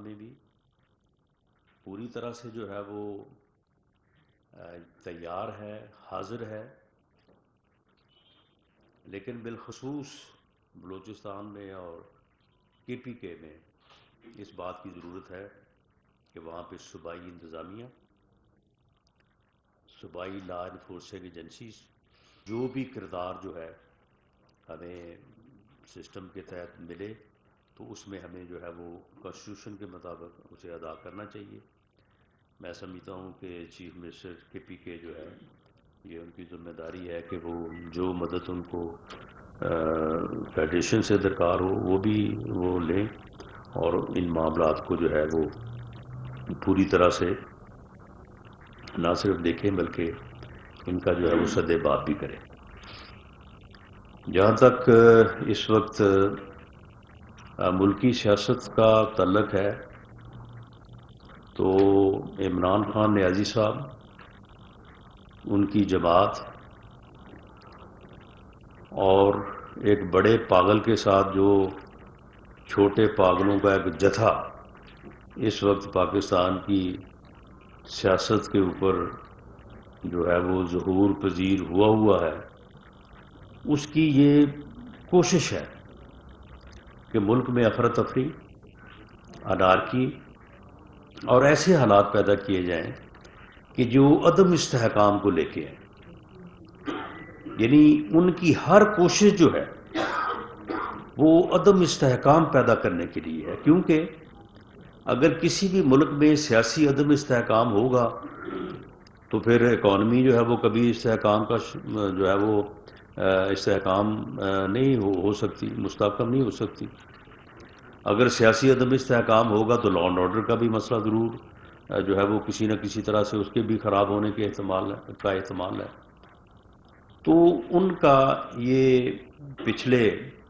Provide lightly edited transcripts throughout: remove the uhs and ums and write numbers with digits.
میں بھی پوری طرح سے جو ہے وہ تیار ہے، حاضر ہے، لیکن بالخصوص بلوچستان میں اور KPK میں اس بات کی ضرورت ہے کہ وہاں پہ صوبائی انتظامیہ، صوبائی لا انفورسنگ ایجنسیز جو بھی کردار جو ہے ہمیں سسٹم کے تحت ملے تو اس میں ہمیں جو ہے وہ کانسٹیٹیوشن کے مطابق اسے ادا کرنا چاہیے۔ میں سمجھتا ہوں کہ چیف منسٹر KPK جو ہے یہ ان کی ذمہ داری ہے کہ وہ جو مدد ان کو فیڈریشن سے درکار ہو وہ بھی وہ لیں اور ان معاملات کو جو ہے وہ پوری طرح سے نہ صرف دیکھیں بلکہ ان کا جو ہے وہ سد بات بھی کریں۔ جہاں تک اس وقت ملکی سیاست کا تعلق ہے تو عمران خان نیازی صاحب، ان کی جماعت اور ایک بڑے پاگل کے ساتھ جو چھوٹے پاگلوں کا ایک جتھا اس وقت پاکستان کی سیاست کے اوپر جو ہے وہ ظہور پذیر ہوا ہے، اس کی یہ کوشش ہے کہ ملک میں افراتفری، انارکی اور ایسے حالات پیدا کیے جائیں کہ جو عدم استحکام کو لے کے ہیں، یعنی ان کی ہر کوشش جو ہے وہ عدم استحکام پیدا کرنے کے لیے ہے، کیونکہ اگر کسی بھی ملک میں سیاسی عدم استحکام ہوگا تو پھر اکانومی جو ہے وہ کبھی استحکام کا جو ہے وہ استحکام نہیں ہو سکتی، مستحکم نہیں ہو سکتی۔ اگر سیاسی عدم استحکام ہوگا تو لا اینڈ آرڈر کا بھی مسئلہ ضرور جو ہے وہ کسی نہ کسی طرح سے اس کے بھی خراب ہونے کے احتمال ہے۔ تو ان کا یہ پچھلے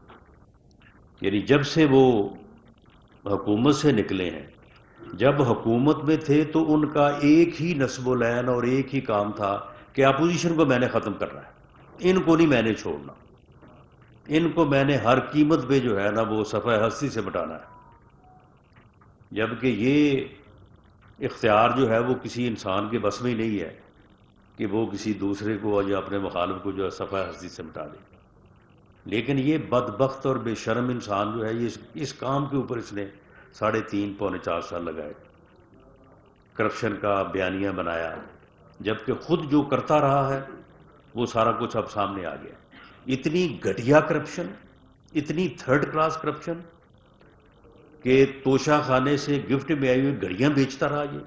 یعنی جب سے وہ حکومت سے نکلے ہیں، جب حکومت میں تھے تو ان کا ایک ہی نصب العین اور ایک ہی کام تھا کہ اپوزیشن کو میں نے ختم کرنا ہے، ان کو نہیں میں نے چھوڑنا، ان کو میں نے ہر قیمت پہ جو ہے نا وہ صفحہ ہستی سے مٹانا ہے۔ جبکہ یہ اختیار جو ہے وہ کسی انسان کے بس میں نہیں ہے کہ وہ کسی دوسرے کو یا اپنے مخالف کو جو ہے صفحہ ہستی سے مٹا دے، لیکن یہ بدبخت اور بے شرم انسان جو ہے یہ اس کام کے اوپر اس نے 3.5 پونے 4 سال لگائے، کرپشن کا بیانیہ بنایا، جبکہ خود جو کرتا رہا ہے وہ سارا کچھ اب سامنے آ گیا۔ اتنی گھٹیا کرپشن، اتنی تھرڈ کلاس کرپشن کہ توشہ خانے سے گفٹ میں آئی ہوئی گھڑیاں بیچتا رہا یہ۔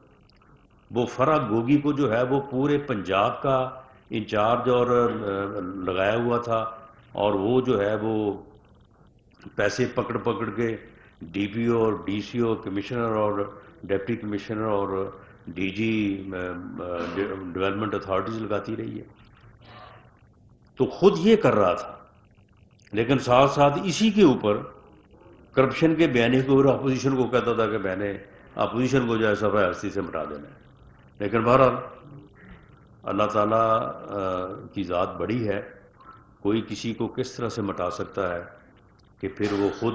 وہ فرح گوگی کو جو ہے وہ پورے پنجاب کا انچارج اور لگایا ہوا تھا، اور وہ جو ہے وہ پیسے پکڑ کے DPO اور DCO کمشنر اور ڈپٹی کمشنر اور DG ڈیولپمنٹ اتھارٹیز لگاتی رہی ہے۔ تو خود یہ کر رہا تھا، لیکن ساتھ ساتھ اسی کے اوپر کرپشن کے بیانے کے اوپر اپوزیشن کو کہتا تھا کہ میں نے اپوزیشن کو جو ہے صفحہ ہستی سے مٹا دینا ہے۔ لیکن بہرحال اللہ تعالیٰ کی ذات بڑی ہے، کوئی کسی کو کس طرح سے مٹا سکتا ہے کہ پھر وہ خود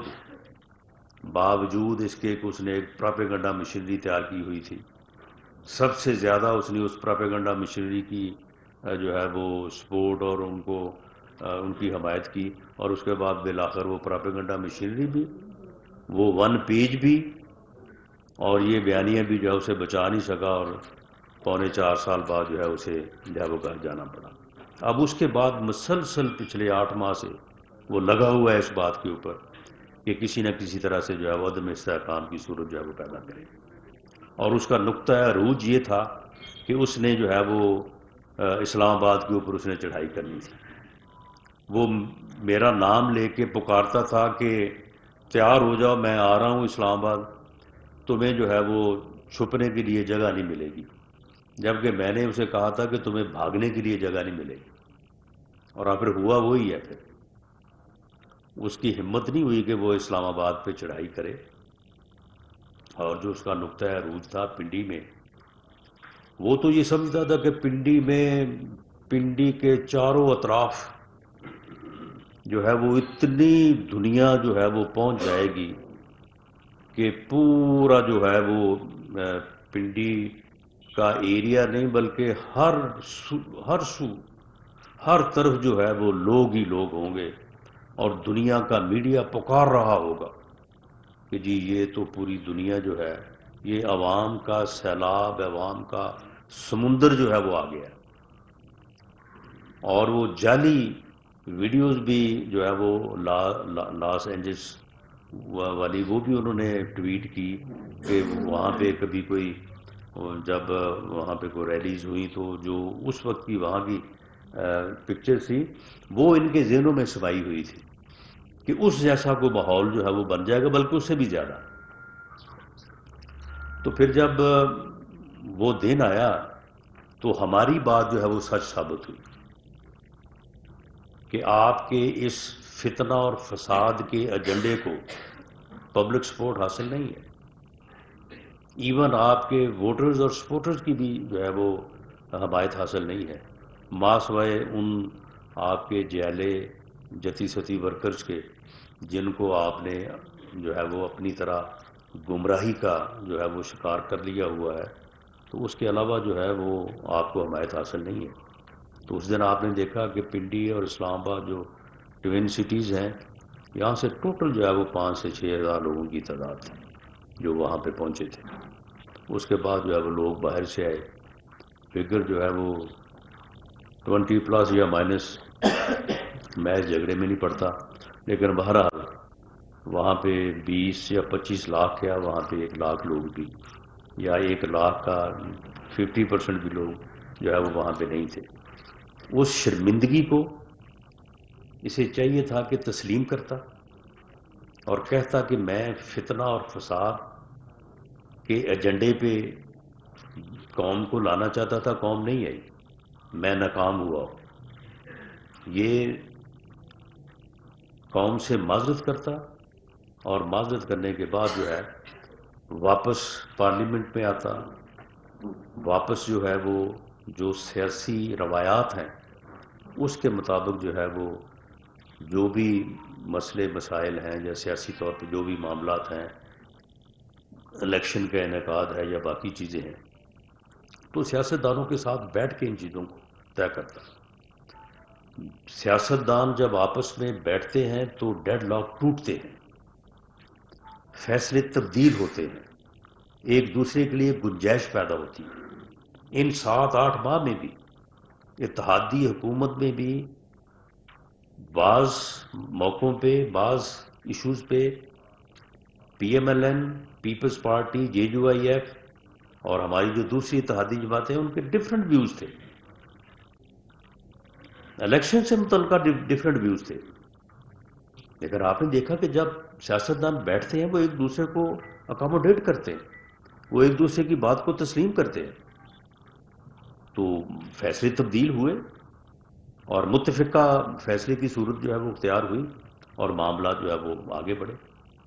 باوجود اس کے کہ اس نے ایک پراپیگنڈا مشینری تیار کی ہوئی تھی، سب سے زیادہ اس نے اس پراپیگنڈا مشینری کی جو ہے وہ سپورٹ اور ان کی حمایت کی، اور اس کے بعد بالآخر وہ پراپیگنڈا مشینری بھی، وہ 1 پیج بھی، اور یہ بیانیہ بھی جو ہے اسے بچا نہیں سکا، اور 3.25 سال بعد جو ہے اسے وہ گھر جانا پڑا۔ اب اس کے بعد مسلسل پچھلے 8 ماہ سے وہ لگا ہوا ہے اس بات کے اوپر کہ کسی نہ کسی طرح سے جو ہے وہ عدم استحکام کی صورت جو ہے وہ پیدا کرے، اور اس کا نقطہ عروج یہ تھا کہ اس نے جو ہے وہ اسلام آباد کے اوپر اس نے چڑھائی کرنی تھی۔ وہ میرا نام لے کے پکارتا تھا کہ تیار ہو جاؤ میں آ رہا ہوں اسلام آباد، تمہیں جو ہے وہ چھپنے کے لیے جگہ نہیں ملے گی، جبکہ میں نے اسے کہا تھا کہ تمہیں بھاگنے کے لیے جگہ نہیں ملے گی، اور پھر ہوا وہی ہے۔ پھر اس کی ہمت نہیں ہوئی کہ وہ اسلام آباد پہ چڑھائی کرے، اور جو اس کا نقطہ عروج تھا پنڈی میں، وہ تو یہ سمجھتا تھا کہ پنڈی کے چاروں اطراف جو ہے وہ اتنی دنیا جو ہے وہ پہنچ جائے گی کہ پورا جو ہے وہ پنڈی کا ایریا نہیں بلکہ ہر طرف جو ہے وہ لوگ ہی لوگ ہوں گے، اور دنیا کا میڈیا پکار رہا ہوگا کہ جی یہ تو پوری دنیا جو ہے، یہ عوام کا سیلاب، عوام کا سمندر جو ہے وہ آ گیا ہے۔ اور وہ جعلی ویڈیوز بھی جو ہے وہ لاس اینجلس والی وہ بھی انہوں نے ٹویٹ کی کہ وہاں پہ کبھی کوئی، جب وہاں پہ کوئی ریلیز ہوئی تو جو اس وقت کی وہاں کی پکچر تھی وہ ان کے ذہنوں میں سمائی ہوئی تھی کہ اس جیسا کوئی ماحول جو ہے وہ بن جائے گا، بلکہ اس سے بھی زیادہ۔ تو پھر جب وہ دن آیا تو ہماری بات جو ہے وہ سچ ثابت ہوئی کہ آپ کے اس فتنہ اور فساد کے ایجنڈے کو پبلک سپورٹ حاصل نہیں ہے، ایون آپ کے ووٹرز اور سپورٹرز کی بھی جو ہے وہ حمایت حاصل نہیں ہے، ماں سوائے ان آپ کے جیلے جتی ستی ورکرز کے جن کو آپ نے جو ہے وہ اپنی طرح گمراہی کا جو ہے وہ شکار کر لیا ہوا ہے، تو اس کے علاوہ جو ہے وہ آپ کو حمایت حاصل نہیں ہے۔ تو اس دن آپ نے دیکھا کہ پنڈی اور اسلام آباد جو ٹوین سٹیز ہیں، یہاں سے ٹوٹل جو ہے وہ 5 سے 6 ہزار لوگوں کی تعداد تھی جو وہاں پہ پہنچے تھے۔ اس کے بعد جو ہے وہ لوگ باہر سے آئے، فگر جو ہے وہ 20 پلس یا مائنس، میں اس جھگڑے میں نہیں پڑتا، لیکن بہرحال وہاں پہ 20 یا 25 لاکھ یا وہاں پہ 1 لاکھ لوگ بھی، یا 1 لاکھ کا 50% بھی لوگ جو ہے وہ وہاں پہ نہیں تھے۔ اس شرمندگی کو اسے چاہیے تھا کہ تسلیم کرتا اور کہتا کہ میں فتنہ اور فساد کے ایجنڈے پہ قوم کو لانا چاہتا تھا، قوم نہیں آئی، میں ناکام ہوا۔ یہ قوم سے معذرت کرتا اور معذرت کرنے کے بعد جو ہے واپس پارلیمنٹ میں آتا، واپس جو ہے وہ جو سیاسی روایات ہیں اس کے مطابق جو ہے وہ جو بھی مسئلے مسائل ہیں یا سیاسی طور پہ جو بھی معاملات ہیں، الیکشن کا انعقاد ہے یا باقی چیزیں ہیں، تو سیاستدانوں کے ساتھ بیٹھ کے ان چیزوں کو طے کرتا۔ سیاستدان جب آپس میں بیٹھتے ہیں تو ڈیڈ لاک ٹوٹتے ہیں، فیصلے تبدیل ہوتے ہیں، ایک دوسرے کے لیے گنجائش پیدا ہوتی ہے۔ ان 7-8 ماہ میں بھی اتحادی حکومت میں بھی بعض موقعوں پہ بعض ایشوز پہ P M L N, peoples party, J U I F اور ہماری جو دوسری اتحادی جماعتیں ہیں ان کے ڈفرینٹ ویوز تھے، الیکشن سے متعلقہ ڈفرینٹ ویوز تھے، لیکن آپ نے دیکھا کہ جب سیاستدان بیٹھتے ہیں وہ ایک دوسرے کو اکاموڈیٹ کرتے ہیں، وہ ایک دوسرے کی بات کو تسلیم کرتے ہیں، تو فیصلے تبدیل ہوئے اور متفقہ فیصلے کی صورت جو ہے وہ اختیار ہوئی اور معاملات جو ہے وہ آگے بڑھے۔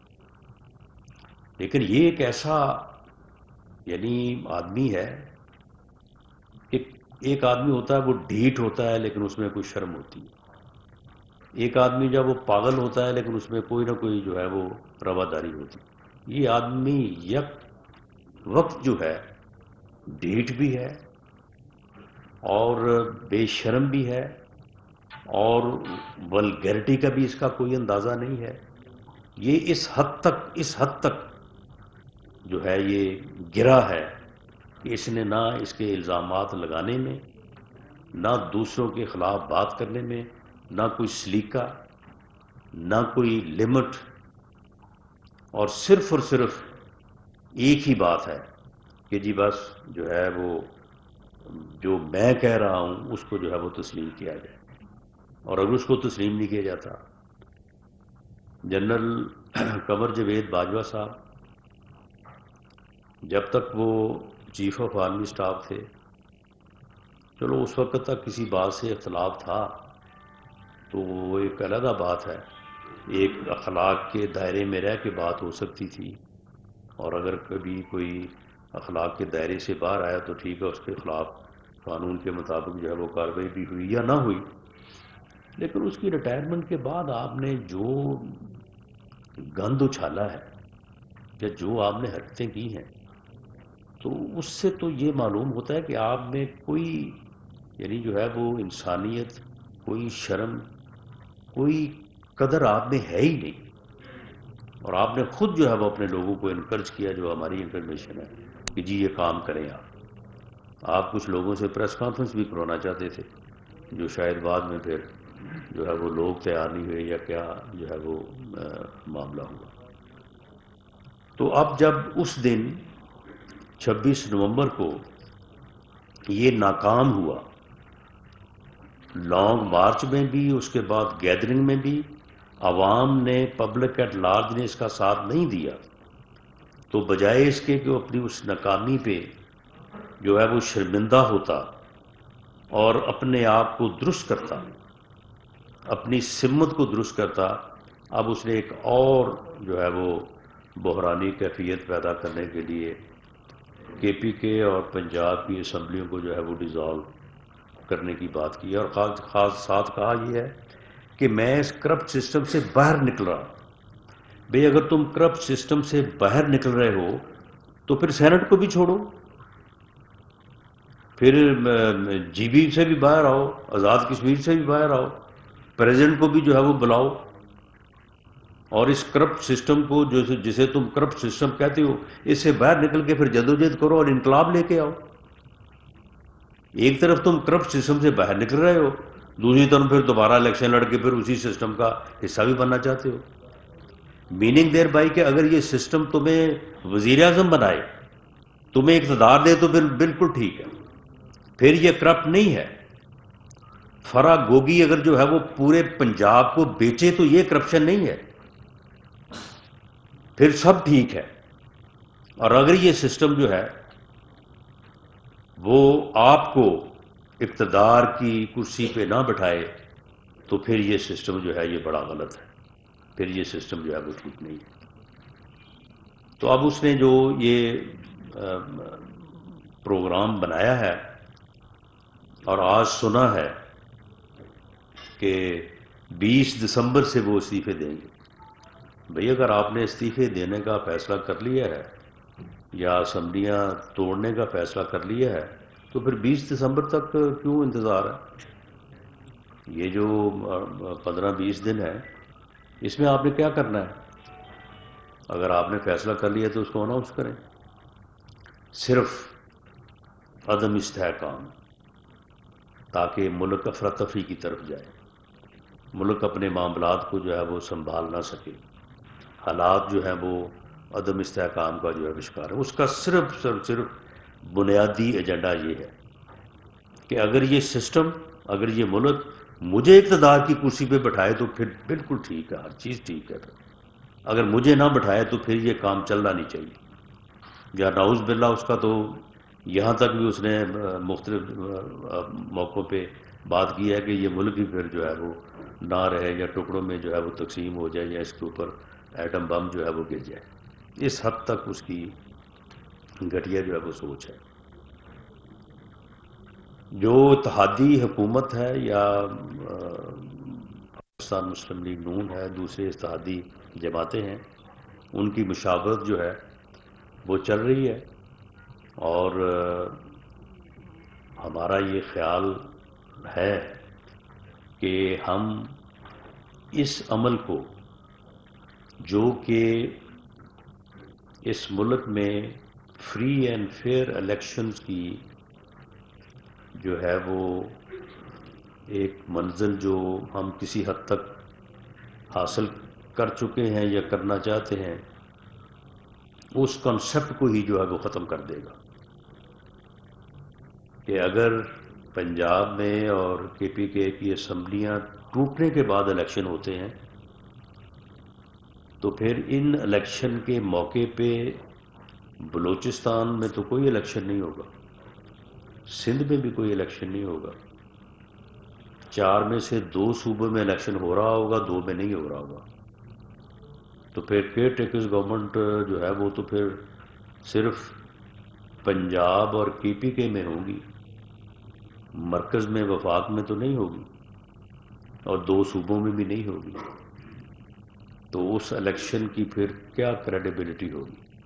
لیکن یہ ایک ایسا یعنی آدمی ہے کہ ایک آدمی ہوتا ہے وہ ڈھیٹ ہوتا ہے لیکن اس میں کوئی شرم ہوتی ہے، ایک آدمی جب وہ پاگل ہوتا ہے لیکن اس میں کوئی نہ کوئی جو ہے وہ رواداری ہوتی ہے۔ یہ آدمی یک وقت جو ہے ڈھیٹ بھی ہے اور بے شرم بھی ہے اور ولگیرٹی کا بھی اس کا کوئی اندازہ نہیں ہے۔ یہ اس حد تک جو ہے یہ گرا ہے کہ اس نے نہ اس کے الزامات لگانے میں، نہ دوسروں کے خلاف بات کرنے میں، نہ کوئی سلیقہ، نہ کوئی لمٹ، اور صرف ایک ہی بات ہے کہ جی بس جو ہے وہ جو میں کہہ رہا ہوں اس کو جو ہے وہ تسلیم کیا جائے، اور اگر اس کو تسلیم نہیں کیا جاتا، جنرل قمر جاوید باجوہ صاحب جب تک وہ چیف آف آرمی اسٹاف تھے، چلو اس وقت تک کسی بات سے اختلاف تھا تو وہ ایک علیحدہ بات ہے، ایک اخلاق کے دائرے میں رہ کے بات ہو سکتی تھی، اور اگر کبھی کوئی اخلاق کے دائرے سے باہر آیا تو ٹھیک ہے، اس کے خلاف قانون کے مطابق جو ہے وہ کارروائی بھی ہوئی یا نہ ہوئی۔ لیکن اس کی ریٹائرمنٹ کے بعد آپ نے جو گند اچھالا ہے یا جو آپ نے حرکتیں کی ہیں، تو اس سے تو یہ معلوم ہوتا ہے کہ آپ میں کوئی یعنی جو ہے وہ انسانیت، کوئی شرم، کوئی قدر آپ میں ہے ہی نہیں. اور آپ نے خود جو ہے وہ اپنے لوگوں کو انکرج کیا، جو ہماری انفارمیشن ہے کہ جی یہ کام کریں. آپ کچھ لوگوں سے پریس کانفرنس بھی کروانا چاہتے تھے، جو شاید بعد میں پھر جو ہے وہ لوگ تیار نہیں ہوئے یا کیا جو ہے وہ معاملہ ہوا. تو اب جب اس دن 26 نومبر کو یہ ناکام ہوا، لانگ مارچ میں بھی، اس کے بعد گیدرنگ میں بھی عوام نے، پبلک ایٹ لارج نے اس کا ساتھ نہیں دیا، تو بجائے اس کے کہ وہ اپنی اس ناکامی پہ جو ہے وہ شرمندہ ہوتا اور اپنے آپ کو درست کرتا، اپنی سمت کو درست کرتا، اب اس نے ایک اور جو ہے وہ بحرانی کیفیت پیدا کرنے کے لیے کے پی کے اور پنجاب کی اسمبلیوں کو جو ہے وہ ڈیزالو کرنے کی بات کی. اور خاص ساتھ کہا یہ ہے کہ میں اس کرپٹ سسٹم سے باہر نکل رہا. بھئی اگر تم کرپٹ سسٹم سے باہر نکل رہے ہو تو پھر سینٹ کو بھی چھوڑو، پھر جی بی سے بھی باہر آؤ، آزاد کشمیر سے بھی باہر آؤ، پریزیڈنٹ کو بھی جو ہے وہ بلاؤ، اور اس کرپٹ سسٹم کو جسے تم کرپٹ سسٹم کہتے ہو، اس سے باہر نکل کے پھر جدوجہد کرو اور انقلاب لے کے آؤ. ایک طرف تم کرپٹ سسٹم سے باہر نکل رہے ہو، دوسری طرف پھر دوبارہ الیکشن لڑ کے پھر اسی سسٹم کا حصہ بھی بننا چاہتے ہو. میننگ دیر بائی کہ اگر یہ سسٹم تمہیں وزیر اعظم بنائے، تمہیں اقتدار دے تو پھر بالکل ٹھیک ہے، پھر یہ کرپٹ نہیں ہے. فرا گوگی اگر جو ہے وہ پورے پنجاب کو بیچے تو یہ کرپشن نہیں ہے، پھر سب ٹھیک ہے. اور اگر یہ سسٹم جو ہے وہ آپ کو اقتدار کی کرسی پہ نہ بٹھائے تو پھر یہ سسٹم جو ہے یہ بڑا غلط ہے، پھر یہ سسٹم جو ہے وہ ٹھیک نہیں ہے. تو اب اس نے جو یہ پروگرام بنایا ہے اور آج سنا ہے کہ 20 دسمبر سے وہ استعفے دیں گے. بھئی اگر آپ نے استعفے دینے کا فیصلہ کر لیا ہے یا اسمبلیاں توڑنے کا فیصلہ کر لیا ہے تو پھر 20 دسمبر تک کیوں انتظار ہے؟ یہ جو 15-20 دن ہے اس میں آپ نے کیا کرنا ہے؟ اگر آپ نے فیصلہ کر لیا تو اس کو اناؤنس کریں. صرف عدم استحکام تاکہ ملک افراتفری کی طرف جائے، ملک اپنے معاملات کو جو ہے وہ سنبھال نہ سکے، حالات جو ہیں وہ عدم استحکام کا جو ہے شکار ہے. اس کا صرف بنیادی ایجنڈا یہ ہے کہ اگر یہ سسٹم، اگر یہ ملک مجھے اقتدار کی کرسی پہ بٹھائے تو پھر بالکل ٹھیک ہے، ہر چیز ٹھیک ہے. اگر مجھے نہ بٹھائے تو پھر یہ کام چلنا نہیں چاہیے. یا نعوذ باللہ اس کا تو یہاں تک بھی اس نے مختلف موقعوں پہ بات کی ہے کہ یہ ملک ہی پھر جو ہے وہ نہ رہے یا ٹکڑوں میں جو ہے وہ تقسیم ہو جائے یا اس کے اوپر ایٹم بم جو ہے وہ گر جائے. اس حد تک اس کی گھٹیا جو ہے وہ سوچ ہے. جو اتحادی حکومت ہے یا پاکستان مسلم لیگ نون ہے، دوسرے اتحادی جماعتیں ہیں، ان کی مشاورت جو ہے وہ چل رہی ہے. اور ہمارا یہ خیال ہے کہ ہم اس عمل کو جو کہ اس ملک میں فری اینڈ فیئر الیکشنز کی جو ہے وہ ایک منزل جو ہم کسی حد تک حاصل کر چکے ہیں یا کرنا چاہتے ہیں، اس کنسپٹ کو ہی جو ہے وہ ختم کر دے گا. کہ اگر پنجاب میں اور کے پی کے کی اسمبلیاں ٹوٹنے کے بعد الیکشن ہوتے ہیں تو پھر ان الیکشن کے موقع پہ بلوچستان میں تو کوئی الیکشن نہیں ہوگا، سندھ میں بھی کوئی الیکشن نہیں ہوگا، 4 میں سے 2 صوبوں میں الیکشن ہو رہا ہوگا، 2 میں نہیں ہو رہا ہوگا. تو پھر کیئر ٹیکرز گورنمنٹ جو ہے وہ تو پھر صرف پنجاب اور کے پی کے میں ہوگی، مرکز میں وفاق میں تو نہیں ہوگی اور 2 صوبوں میں بھی نہیں ہوگی. تو اس الیکشن کی پھر کیا کریڈیبلٹی ہوگی؟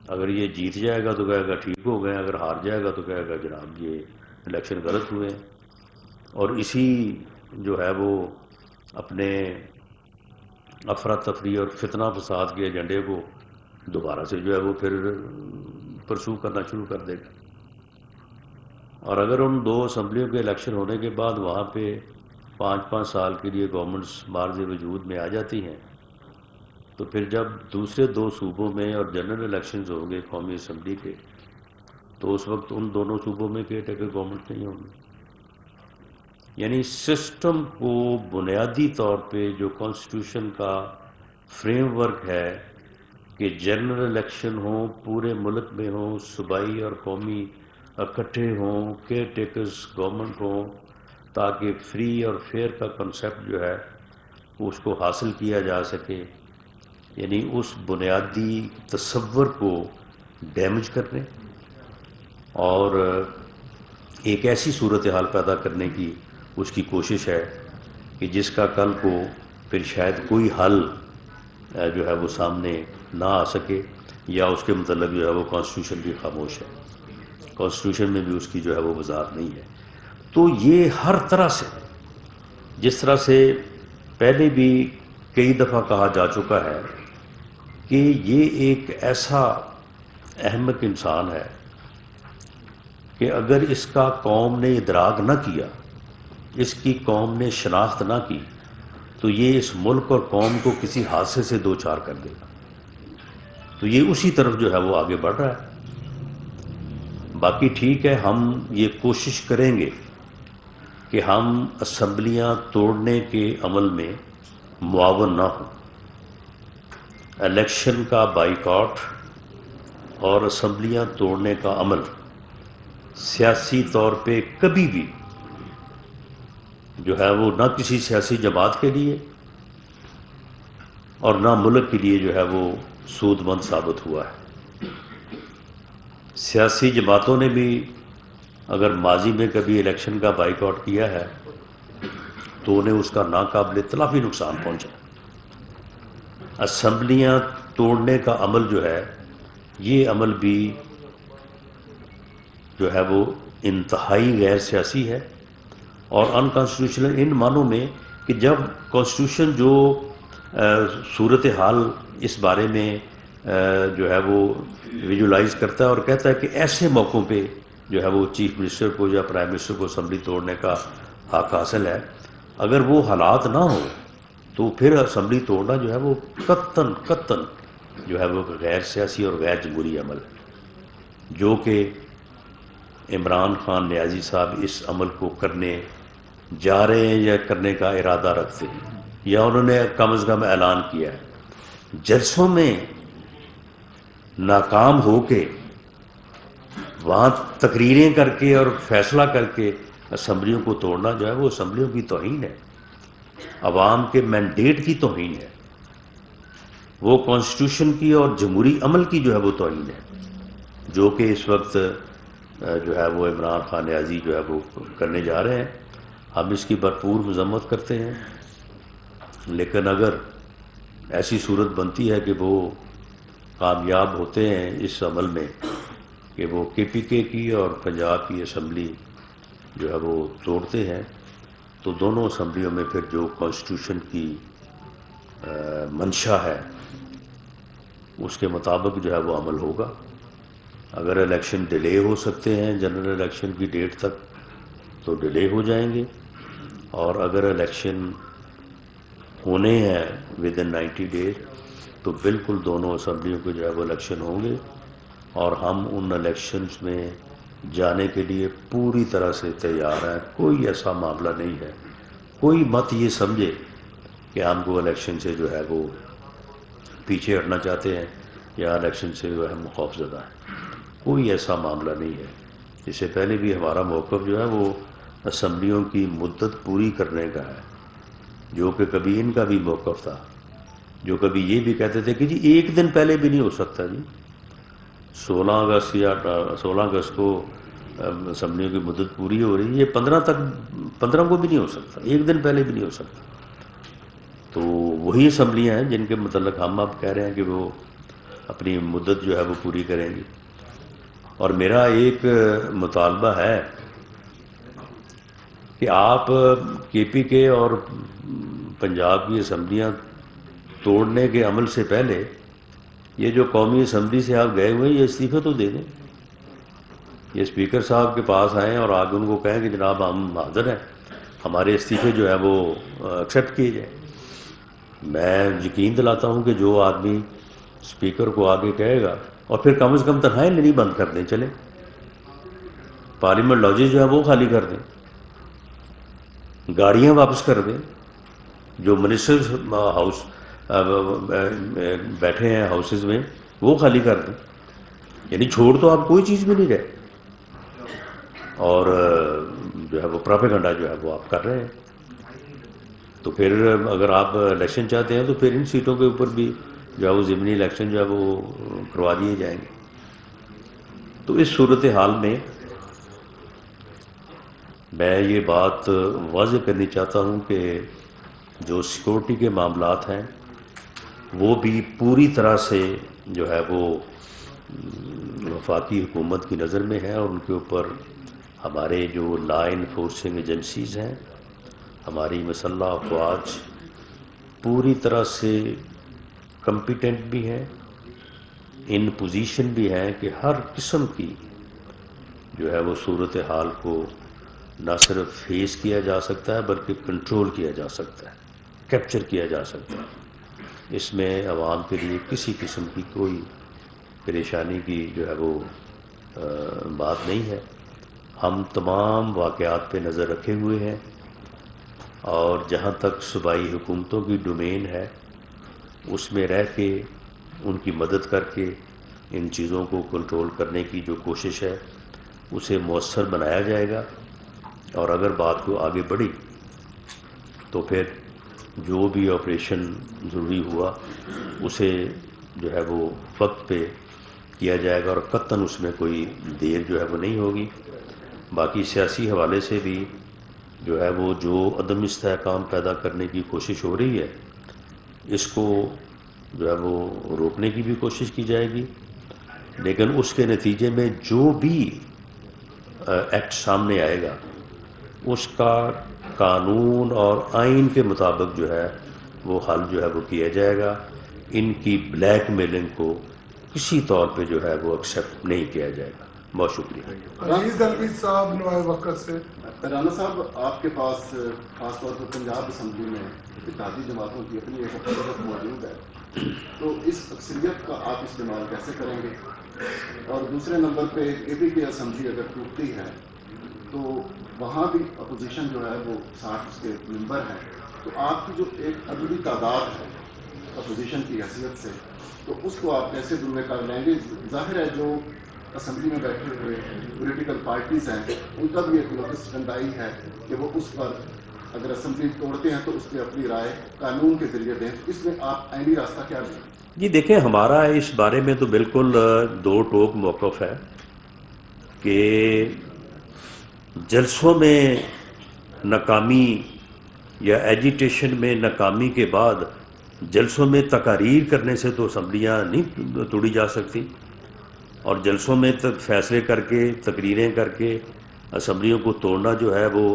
اگر یہ جیت جائے گا تو کہے گا ٹھیک ہو گئے، اگر ہار جائے گا تو کہے گا جناب یہ الیکشن غلط ہوئے ہیں، اور اسی جو ہے وہ اپنے افراتفری اور فتنہ فساد کے ایجنڈے کو دوبارہ سے جو ہے وہ پھر پرسو کرنا شروع کر دے گا۔ اور اگر ان دو اسمبلیوں کے الیکشن ہونے کے بعد وہاں پہ 5-5 سال کے لیے گورنمنٹس مارز وجود میں آ جاتی ہیں، تو پھر جب دوسرے 2 صوبوں میں اور جنرل الیکشنز ہوں گے قومی اسمبلی کے، تو اس وقت ان دونوں صوبوں میں کیئر ٹیکر گورنمنٹ نہیں ہوں گی۔ یعنی سسٹم کو بنیادی طور پہ جو کانسٹیٹیوشن کا فریم ورک ہے کہ جنرل الیکشن ہوں، پورے ملک میں ہوں، صوبائی اور قومی اکٹھے ہوں، کیئر ٹیکرز گورنمنٹ ہوں، تاکہ فری اور فیئر کا کنسیپٹ جو ہے اس کو حاصل کیا جا سکے، یعنی اس بنیادی تصور کو ڈیمیج کرنے اور ایک ایسی صورتحال پیدا کرنے کی اس کی کوشش ہے کہ جس کا کل کو پھر شاید کوئی حل جو ہے وہ سامنے نہ آ سکے، یا اس کے متعلق جو ہے وہ کانسٹیٹیوشن بھی خاموش ہے، کانسٹیٹیوشن میں بھی اس کی جو ہے وہ وضاحت نہیں ہے۔ تو یہ ہر طرح سے، جس طرح سے پہلے بھی کئی دفعہ کہا جا چکا ہے کہ یہ ایک ایسا احمق انسان ہے کہ اگر اس کا قوم نے ادراک نہ کیا، اس کی قوم نے شناخت نہ کی، تو یہ اس ملک اور قوم کو کسی حادثے سے دوچار کر دے گا۔ تو یہ اسی طرف جو ہے وہ آگے بڑھ رہا ہے۔ باقی ٹھیک ہے، ہم یہ کوشش کریں گے کہ ہم اسمبلیاں توڑنے کے عمل میں معاون نہ ہوں۔ الیکشن کا بائیکاٹ اور اسمبلیاں توڑنے کا عمل سیاسی طور پہ کبھی بھی جو ہے وہ نہ کسی سیاسی جماعت کے لیے اور نہ ملک کے لیے جو ہے وہ سود مند ثابت ہوا ہے۔ سیاسی جماعتوں نے بھی اگر ماضی میں کبھی الیکشن کا بائیکاٹ کیا ہے تو انہیں اس کا ناقابل تلافی نقصان پہنچا۔ اسمبلیاں توڑنے کا عمل جو ہے، یہ عمل بھی جو ہے وہ انتہائی غیر سیاسی ہے اور انکانسٹیٹیوشنل ان معنوں میں کہ جب کانسٹیٹیوشن جو صورتحال اس بارے میں جو ہے وہ ویژولائز کرتا ہے اور کہتا ہے کہ ایسے موقعوں پہ جو ہے وہ چیف منسٹر کو یا پرائم منسٹر کو اسمبلی توڑنے کا حق حاصل ہے، اگر وہ حالات نہ ہوں تو پھر اسمبلی توڑنا جو ہے وہ قطعاً جو ہے وہ غیر سیاسی اور غیر جمہوری عمل ہے، جو کہ عمران خان نیازی صاحب اس عمل کو کرنے جا رہے ہیں یا کرنے کا ارادہ رکھتے ہیں، یا انہوں نے کم از کم اعلان کیا ہے۔ جلسوں میں ناکام ہو کے وہاں تقریریں کر کے اور فیصلہ کر کے اسمبلیوں کو توڑنا جو ہے وہ اسمبلیوں کی توہین ہے، عوام کے مینڈیٹ کی توہین ہے، وہ کانسٹیٹیوشن کی اور جمہوری عمل کی جو ہے وہ توہین ہے، جو کہ اس وقت جو ہے وہ عمران خان نیازی جو ہے وہ کرنے جا رہے ہیں۔ ہم اس کی بھرپور مذمت کرتے ہیں، لیکن اگر ایسی صورت بنتی ہے کہ وہ کامیاب ہوتے ہیں اس عمل میں کہ وہ KPK کی اور پنجاب کی اسمبلی جو ہے وہ توڑتے ہیں، تو دونوں اسمبلیوں میں پھر جو کانسٹیٹیوشن کی منشا ہے اس کے مطابق جو ہے وہ عمل ہوگا۔ اگر الیکشن ڈیلے ہو سکتے ہیں جنرل الیکشن کی ڈیٹ تک تو ڈیلے ہو جائیں گے، اور اگر الیکشن ہونے ہیں within 90 days تو بالکل دونوں اسمبلیوں کے جو ہے وہ الیکشن ہوں گے، اور ہم ان الیکشنز میں جانے کے لیے پوری طرح سے تیار ہیں۔ کوئی ایسا معاملہ نہیں ہے، کوئی مت یہ سمجھے کہ ہم کو الیکشن سے جو ہے وہ پیچھے ہٹنا چاہتے ہیں یا الیکشن سے جو ہے ہم خوف زدہ ہیں، کوئی ایسا معاملہ نہیں ہے۔ اس سے پہلے بھی ہمارا موقف جو ہے وہ اسمبلیوں کی مدت پوری کرنے کا ہے، جو کہ کبھی ان کا بھی موقف تھا، جو کبھی یہ بھی کہتے تھے کہ جی ایک دن پہلے بھی نہیں ہو سکتا، جی 16 اگست یا 16 اگست کو اسمبلیوں کی مدت پوری ہو رہی ہے، یہ 15 کو بھی نہیں ہو سکتا، ایک دن پہلے بھی نہیں ہو سکتا۔ تو وہی اسمبلیاں ہیں جن کے متعلق ہم اب کہہ رہے ہیں کہ وہ اپنی مدت جو ہے وہ پوری کریں گی. اور میرا ایک مطالبہ ہے کہ آپ کے پی کے اور پنجاب کی اسمبلیاں توڑنے کے عمل سے پہلے یہ جو قومی اسمبلی سے آپ گئے ہوئے ہیں یہ استعفے تو دے دیں. یہ اسپیکر صاحب کے پاس آئیں اور آگے ان کو کہیں کہ جناب ہم حاضر ہیں, ہمارے استعفے جو ہے وہ ایکسیپٹ کیے جائیں. میں یقین دلاتا ہوں کہ جو آدمی اسپیکر کو آگے کہے گا, اور پھر کم از کم تنخواہیں لینی بند کر دیں, چلیں پارلیمنٹ لاجز جو ہے وہ خالی کر دیں, گاڑیاں واپس کر دیں, جو منسٹرز ہاؤس بیٹھے ہیں ہاؤسز میں وہ خالی کر دیں. یعنی چھوڑ تو آپ کوئی چیز بھی نہیں رہے, اور جو ہے وہ پراپیگنڈا جو ہے وہ آپ کر رہے ہیں. تو پھر اگر آپ الیکشن چاہتے ہیں تو پھر ان سیٹوں کے اوپر بھی جو ہے وہ ضمنی الیکشن جو ہے وہ کروا دیے جائیں گے. تو اس صورتحال میں میں یہ بات واضح کرنی چاہتا ہوں کہ جو سیکورٹی کے معاملات ہیں وہ بھی پوری طرح سے جو ہے وہ وفاقی حکومت کی نظر میں ہے, اور ان کے اوپر ہمارے جو لا انفورسنگ ایجنسیز ہیں, ہماری مسلح افواج پوری طرح سے کمپیٹنٹ بھی ہیں, ان پوزیشن بھی ہیں کہ ہر قسم کی جو ہے وہ صورتحال کو نہ صرف فیس کیا جا سکتا ہے بلکہ کنٹرول کیا جا سکتا ہے, کیپچر کیا جا سکتا ہے. اس میں عوام کے لیے کسی قسم کی کوئی پریشانی کی جو ہے وہ بات نہیں ہے. ہم تمام واقعات پہ نظر رکھے ہوئے ہیں, اور جہاں تک صوبائی حکومتوں کی ڈومین ہے اس میں رہ کے ان کی مدد کر کے ان چیزوں کو کنٹرول کرنے کی جو کوشش ہے اسے مؤثر بنایا جائے گا. اور اگر بات کو آگے بڑھی تو پھر جو بھی آپریشن ضروری ہوا اسے جو ہے وہ وقت پہ کیا جائے گا, اور قطعاً اس میں کوئی دیر جو ہے وہ نہیں ہوگی. باقی سیاسی حوالے سے بھی جو ہے وہ جو عدم استحکام پیدا کرنے کی کوشش ہو رہی ہے اس کو جو ہے وہ روکنے کی بھی کوشش کی جائے گی, لیکن اس کے نتیجے میں جو بھی ایکٹ سامنے آئے گا اس کا قانون اور آئین کے مطابق جو ہے وہ حل جو ہے وہ کیا جائے گا. ان کی بلیک میلنگ کو کسی طور پہ جو ہے وہ ایکسیپٹ نہیں کیا جائے گا. بہت شکریہ. عزیز الوی صاحب نوائے وقت سے. رانا صاحب آپ کے پاس خاص طور پر پنجاب اسمبلی میں اتحادی جماعتوں کی اپنی ایک اکثریت موجود ہے, تو اس اکثریت کا آپ استعمال کیسے کریں گے؟ اور دوسرے نمبر پہ اے پی کی اسمبلی اگر ٹوٹتی ہے تو وہاں بھی اپوزیشن جو ہے وہ 60 اس کے ممبر ہیں, تو آپ کی جو ایک عددی تعداد ہے اپوزیشن کی حیثیت سے, تو اس کو آپ کیسے ذمہ کار لیں گے؟ ظاہر ہے جو اسمبلی میں بیٹھے ہوئے پولیٹیکل پارٹیز ہیں ان کا بھی ایک لوکس ٹنڈائی ہے کہ وہ اس پر اگر اسمبلی توڑتے ہیں تو اس پہ اپنی رائے قانون کے ذریعے دیں. اس میں آپ آئینی راستہ کیا لیں؟ جی دیکھیں, ہمارا اس بارے میں تو بالکل دو ٹوک موقف ہے کہ جلسوں میں ناکامی یا ایجیٹیشن میں ناکامی کے بعد جلسوں میں تقاریر کرنے سے تو اسمبلیاں نہیں توڑی جا سکتی, اور جلسوں میں فیصلے کر کے تقریریں کر کے اسمبلیوں کو توڑنا جو ہے وہ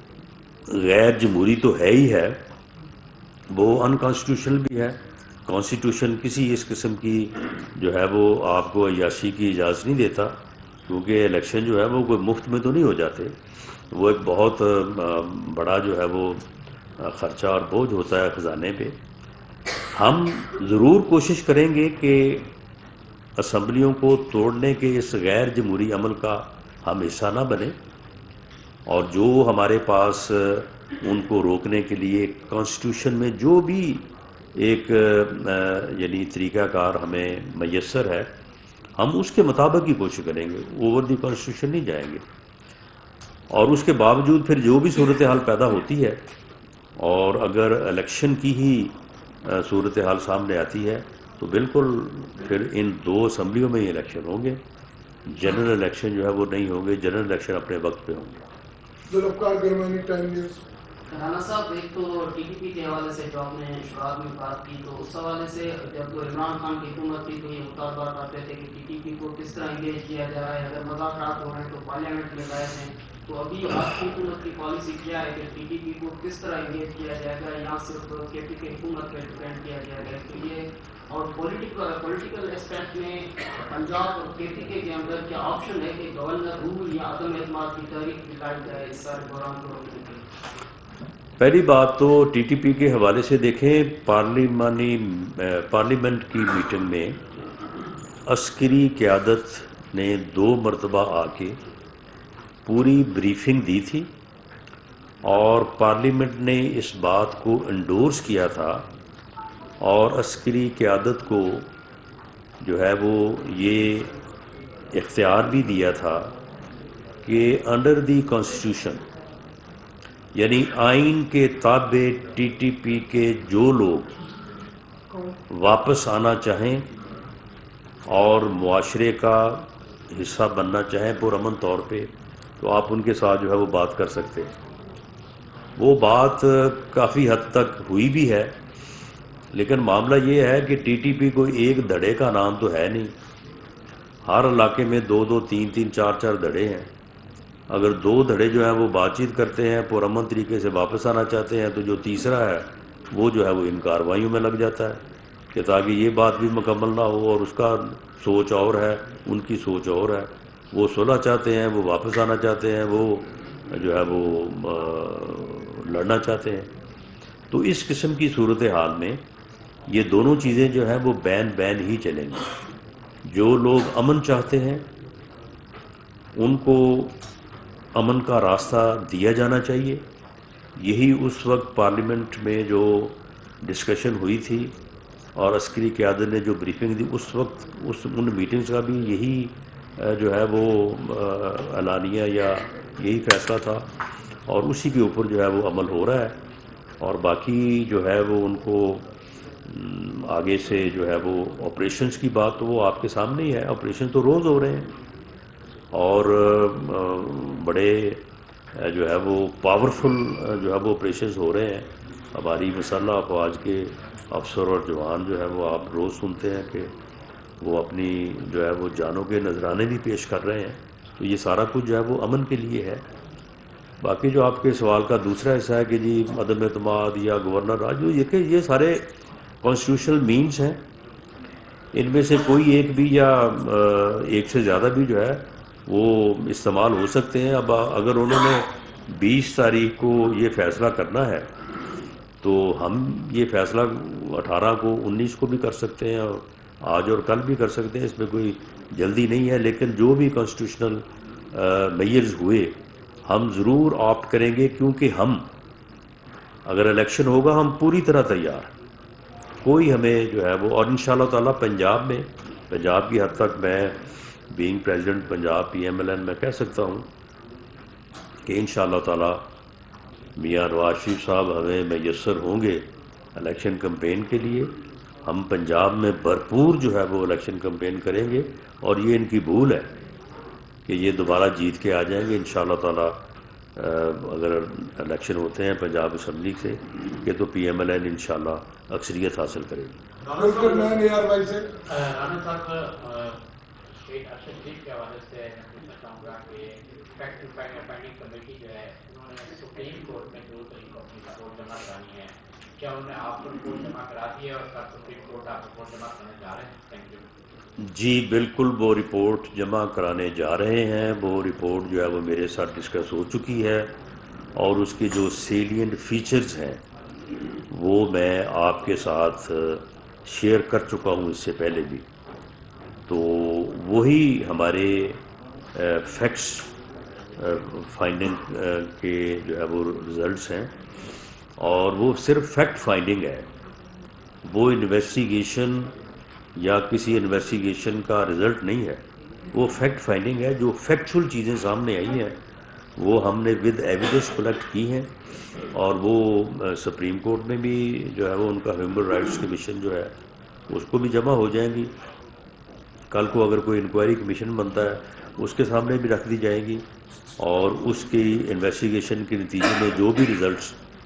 غیر جمہوری تو ہے ہی ہے, وہ انکانسٹیٹیوشنل بھی ہے. کانسٹیٹیوشن کسی اس قسم کی جو ہے وہ آپ کو عیاشی کی اجازت نہیں دیتا, کیونکہ الیکشن جو ہے وہ کوئی مفت میں تو نہیں ہو جاتے, وہ ایک بہت بڑا جو ہے وہ خرچہ اور بوجھ ہوتا ہے خزانے پہ. ہم ضرور کوشش کریں گے کہ اسمبلیوں کو توڑنے کے اس غیر جمہوری عمل کا ہم حصہ نہ بنیں, اور جو ہمارے پاس ان کو روکنے کے لیے کانسٹیٹیوشن میں جو بھی ایک یعنی طریقہ کار ہمیں میسر ہے ہم اس کے مطابق ہی کوشش کریں گے, اوور دی کانسٹیٹیوشن نہیں جائیں گے. اور اس کے باوجود پھر جو بھی صورتحال پیدا ہوتی ہے, اور اگر الیکشن کی ہی صورتحال سامنے آتی ہے تو بالکل پھر ان دو اسمبلیوں میں ہی الیکشن ہوں گے, جنرل الیکشن جو ہے وہ نہیں ہوں گے. جنرل الیکشن اپنے وقت پہ ہوں گے. Zulfiqar Gurmani time news. رانا صاحب، ایک تو ٹی ٹی پی کے حوالے سے جو آپ نے شروعات میں بات کی، تو اس حوالے سے جب عمران خان کی حکومت تھی تو یہ مطالبات آتے تھے کہ ٹی ٹی پی کو کس طرح انگیج کیا جا رہا ہے، اگر مذاکرات ہو رہے ہیں تو پارلیمنٹ میں لائے ہیں. تو ابھی آپ کی حکومت کی پالیسی کیا ہے کہ ٹی ٹی پی کو کس طرح انگیج کیا جائے گا، یا صرف کے پی کے حکومت پہ ڈپینڈ کیا جائے گا اس کے لیے؟ اور پولیٹیکل اسپیکٹ میں پنجاب اور کے پی کے اندر کیا آپشن ہے کہ گورنر رول یا عدم اعتماد کی تحریک نکالی جائے اس سارے بحران کو روکنے کے لیے؟ پہلی بات تو ٹی ٹی پی کے حوالے سے دیکھیں، پارلیمنٹ کی میٹنگ میں عسکری قیادت نے 2 مرتبہ آ کے پوری بریفنگ دی تھی، اور پارلیمنٹ نے اس بات کو انڈورس کیا تھا، اور عسکری قیادت کو جو ہے وہ یہ اختیار بھی دیا تھا کہ انڈر دی کانسٹیٹیوشن، یعنی آئین کے تابع ٹی ٹی پی کے جو لوگ واپس آنا چاہیں اور معاشرے کا حصہ بننا چاہیں پرامن طور پہ، تو آپ ان کے ساتھ جو ہے وہ بات کر سکتے ہیں. وہ بات کافی حد تک ہوئی بھی ہے، لیکن معاملہ یہ ہے کہ ٹی ٹی پی کوئی ایک دھڑے کا نام تو ہے نہیں. ہر علاقے میں 2 3 4 دھڑے ہیں. اگر 2 دھڑے جو ہیں وہ بات چیت کرتے ہیں، پرامن طریقے سے واپس آنا چاہتے ہیں، تو جو تیسرا ہے وہ جو ہے وہ ان کارروائیوں میں لگ جاتا ہے کہ تاکہ یہ بات بھی مکمل نہ ہو، اور اس کا سوچ اور ہے، ان کی سوچ اور ہے. وہ صلح چاہتے ہیں، وہ واپس آنا چاہتے ہیں، وہ جو ہے وہ لڑنا چاہتے ہیں. تو اس قسم کی صورتحال میں یہ دونوں چیزیں جو ہیں وہ بین ہی چلیں گی. جو لوگ امن چاہتے ہیں ان کو امن کا راستہ دیا جانا چاہیے. یہی اس وقت پارلیمنٹ میں جو ڈسکشن ہوئی تھی اور عسکری قیادت نے جو بریفنگ دی، اس وقت ان میٹنگز کا بھی یہی جو ہے وہ اعلانیہ یا یہی فیصلہ تھا، اور اسی کے اوپر جو ہے وہ عمل ہو رہا ہے. اور باقی جو ہے وہ ان کو آگے سے جو ہے وہ آپریشنز کی بات تو وہ آپ کے سامنے ہی ہے. آپریشن تو روز ہو رہے ہیں، اور بڑے جو ہے وہ پاورفل جو ہے وہ آپریشنز ہو رہے ہیں. ہماری مسلح افواج کے افسر اور جوان جو ہے وہ آپ روز سنتے ہیں کہ وہ اپنی جو ہے وہ جانوں کے نذرانے بھی پیش کر رہے ہیں. تو یہ سارا کچھ جو ہے وہ امن کے لیے ہے. باقی جو آپ کے سوال کا دوسرا حصہ ہے کہ جی عدم اعتماد یا گورنر راج، یہ سارے کانسٹیٹیوشنل مینس ہیں. ان میں سے کوئی ایک بھی یا ایک سے زیادہ بھی جو ہے وہ استعمال ہو سکتے ہیں. اب اگر انہوں نے 20 تاریخ کو یہ فیصلہ کرنا ہے تو ہم یہ فیصلہ 18 کو 19 کو بھی کر سکتے ہیں، اور آج اور کل بھی کر سکتے ہیں. اس میں کوئی جلدی نہیں ہے. لیکن جو بھی کانسٹیٹیوشنل میئرز ہوئے ہم ضرور آپٹ کریں گے، کیونکہ ہم اگر الیکشن ہوگا ہم پوری طرح تیار ہیں. کوئی ہمیں جو ہے وہ، اور انشاءاللہ تعالی پنجاب کی حد تک میں بینگ پریزیڈنٹ پنجاب PMLN میں کہہ سکتا ہوں کہ انشاءاللہ تعالی میاں نواز شریف صاحب ہمیں میسر ہوں گے الیکشن کمپین کے لیے. ہم پنجاب میں بھرپور جو ہے وہ الیکشن کمپین کریں گے، اور یہ ان کی بھول ہے کہ یہ دوبارہ جیت کے آ جائیں گے انشاءاللہ تعالی. اگر الیکشن ہوتے ہیں پنجاب اسمبلی سے کہ تو PMLN انشاءاللہ اکثریت حاصل کرے گی. رانا صاحب، اسٹیٹ ارشد شریف کے حوالے سے میں پوچھنا چاہوں گا کہ فیکٹ فائنڈنگ کمیٹی جو ہے انہوں نے سپریم کورٹ میں 2 تاریخ کو اپنی رپورٹ جمع کرانی ہے. کیا انہوں نے آپ کو رپورٹ جمع کرا دی ہے، اور کب سپریم کورٹ آپ رپورٹ جمع کرنے جا رہے ہیں؟ Thank you. جی بالکل، وہ رپورٹ جمع کرانے جا رہے ہیں. وہ رپورٹ جو ہے وہ میرے ساتھ ڈسکس ہو چکی ہے، اور اس کے جو سیلینٹ فیچرز ہیں وہ میں آپ کے ساتھ شیئر کر چکا ہوں اس سے پہلے بھی. تو وہی ہمارے فیکٹس فائنڈنگ کے جو ہے وہ رزلٹس ہیں، اور وہ صرف فیکٹ فائنڈنگ ہے. وہ انویسٹیگیشن یا کسی انویسٹیگیشن کا رزلٹ نہیں ہے، وہ فیکٹ فائنڈنگ ہے. جو فیکچول چیزیں سامنے آئی ہیں وہ ہم نے ود ایویڈنس کلیکٹ کی ہیں، اور وہ سپریم کورٹ میں بھی جو ہے وہ ان کا ہیومن رائٹس کمیشن جو ہے اس کو بھی جمع ہو جائیں گی. کل کو اگر کوئی انکوائری کمیشن بنتا ہے اس کے سامنے بھی رکھ دی جائیں گی، اور اس کی انویسٹیگیشن کے نتیجے میں جو بھی ریزلٹس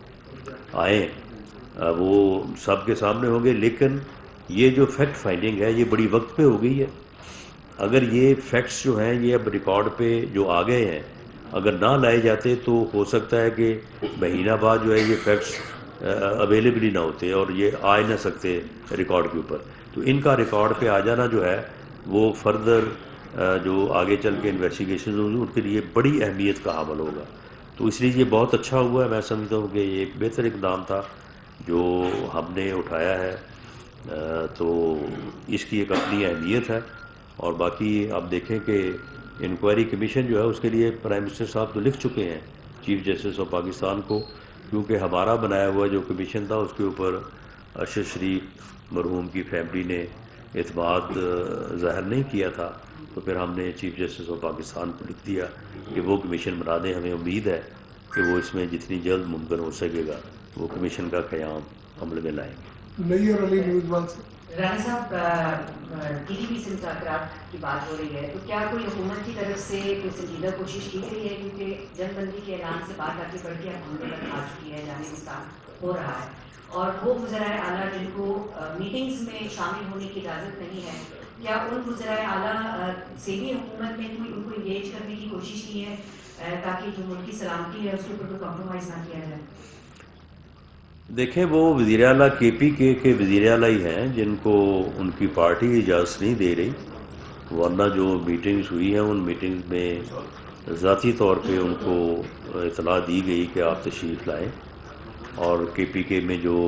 آئیں وہ سب کے سامنے ہوں گے، لیکن یہ جو فیکٹ فائنڈنگ ہے یہ بڑی وقت پہ ہو گئی ہے. اگر یہ فیکٹس جو ہیں یہ اب ریکارڈ پہ جو آ گئے ہیں اگر نہ لائے جاتے تو ہو سکتا ہے کہ مہینہ بعد جو ہے یہ فیکٹس اویلیبل ہی نہ ہوتے اور یہ آ ہی نہ سکتے ریکارڈ کے اوپر. تو ان کا ریکارڈ پہ آ جانا جو ہے وہ فردر جو آگے چل کے انویسٹیگیشن ہوگی ان کے لیے بڑی اہمیت کا حامل ہوگا. تو اس لیے یہ بہت اچھا ہوا ہے. میں سمجھتا ہوں کہ یہ ایک بہتر اقدام تھا جو ہم نے اٹھایا ہے. تو اس کی ایک اپنی اہمیت ہے. اور باقی آپ دیکھیں کہ انکوائری کمیشن جو ہے اس کے لیے پرائم منسٹر صاحب تو لکھ چکے ہیں چیف جسٹس آف پاکستان کو، کیونکہ ہمارا بنایا ہوا جو کمیشن تھا اس کے اوپر ارشد شریف مرحوم کی فیملی نے اعتماد ظاہر نہیں کیا تھا. تو پھر ہم نے چیف جسٹس آف پاکستان کو لکھ دیا کہ وہ کمیشن بنا دیں. ہمیں امید ہے کہ وہ اس میں جتنی جلد ممکن ہو سکے گا وہ کمیشن کا قیام عمل میں لائیں گے. نیئر علی نیوز ون سے. رانا صاحب ٹی ڈی پی سے مذاکرات کی بات ہو رہی ہے، تو کیا کوئی حکومت کی طرف سے کوئی سنجیدہ کوشش کی گئی ہے؟ کیونکہ جنگ بندی کے اعلان سے بات آگے بڑھ کے اب ہم نے آ چکی ہے، جانبستان ہو رہا ہے، اور وہ وزرائے اعلیٰ جن کو میٹنگز میں شامل ہونے کی اجازت نہیں ہے، کیا ان وزرائے اعلیٰ سے بھی حکومت نے کوئی ان کو انگیج کرنے کی کوشش کی ہے تاکہ جو ملک کی سلامتی ہے اس کے اوپر کوئی کمپرومائز نہ کیا جائے؟ دیکھیں وہ وزیر اعلیٰ کے پی کے وزیر اعلیٰ ہی ہیں جن کو ان کی پارٹی اجازت نہیں دے رہی، ورنہ جو میٹنگز ہوئی ہیں ان میٹنگز میں ذاتی طور پہ ان کو اطلاع دی گئی کہ آپ تشریف لائیں. اور کے پی کے میں جو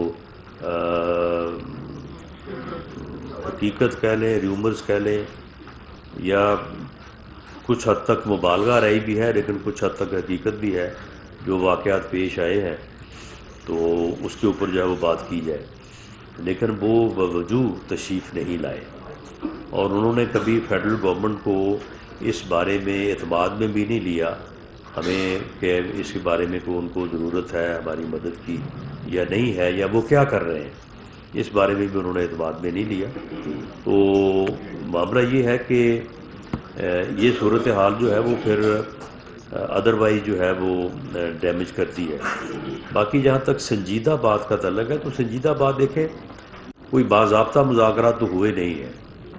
حقیقت کہہ لیں، ریومرز کہہ لیں، یا کچھ حد تک مبالغہ رہی بھی ہے لیکن کچھ حد تک حقیقت بھی ہے، جو واقعات پیش آئے ہیں تو اس کے اوپر جو ہے وہ بات کی جائے. لیکن وہ باوجود تشریف نہیں لائے اور انہوں نے کبھی فیڈرل گورنمنٹ کو اس بارے میں اعتماد میں بھی نہیں لیا ہمیں کہ اس کے بارے میں کوئی ان کو ضرورت ہے ہماری مدد کی یا نہیں ہے، یا وہ کیا کر رہے ہیں، اس بارے میں بھی انہوں نے اعتماد میں نہیں لیا. تو معاملہ یہ ہے کہ یہ صورتحال جو ہے وہ پھر ادروائز جو ہے وہ ڈیمیج کرتی ہے. باقی جہاں تک سنجیدہ بات کا تعلق ہے تو سنجیدہ بات دیکھیں کوئی باضابطہ مذاکرات تو ہوئے نہیں ہیں.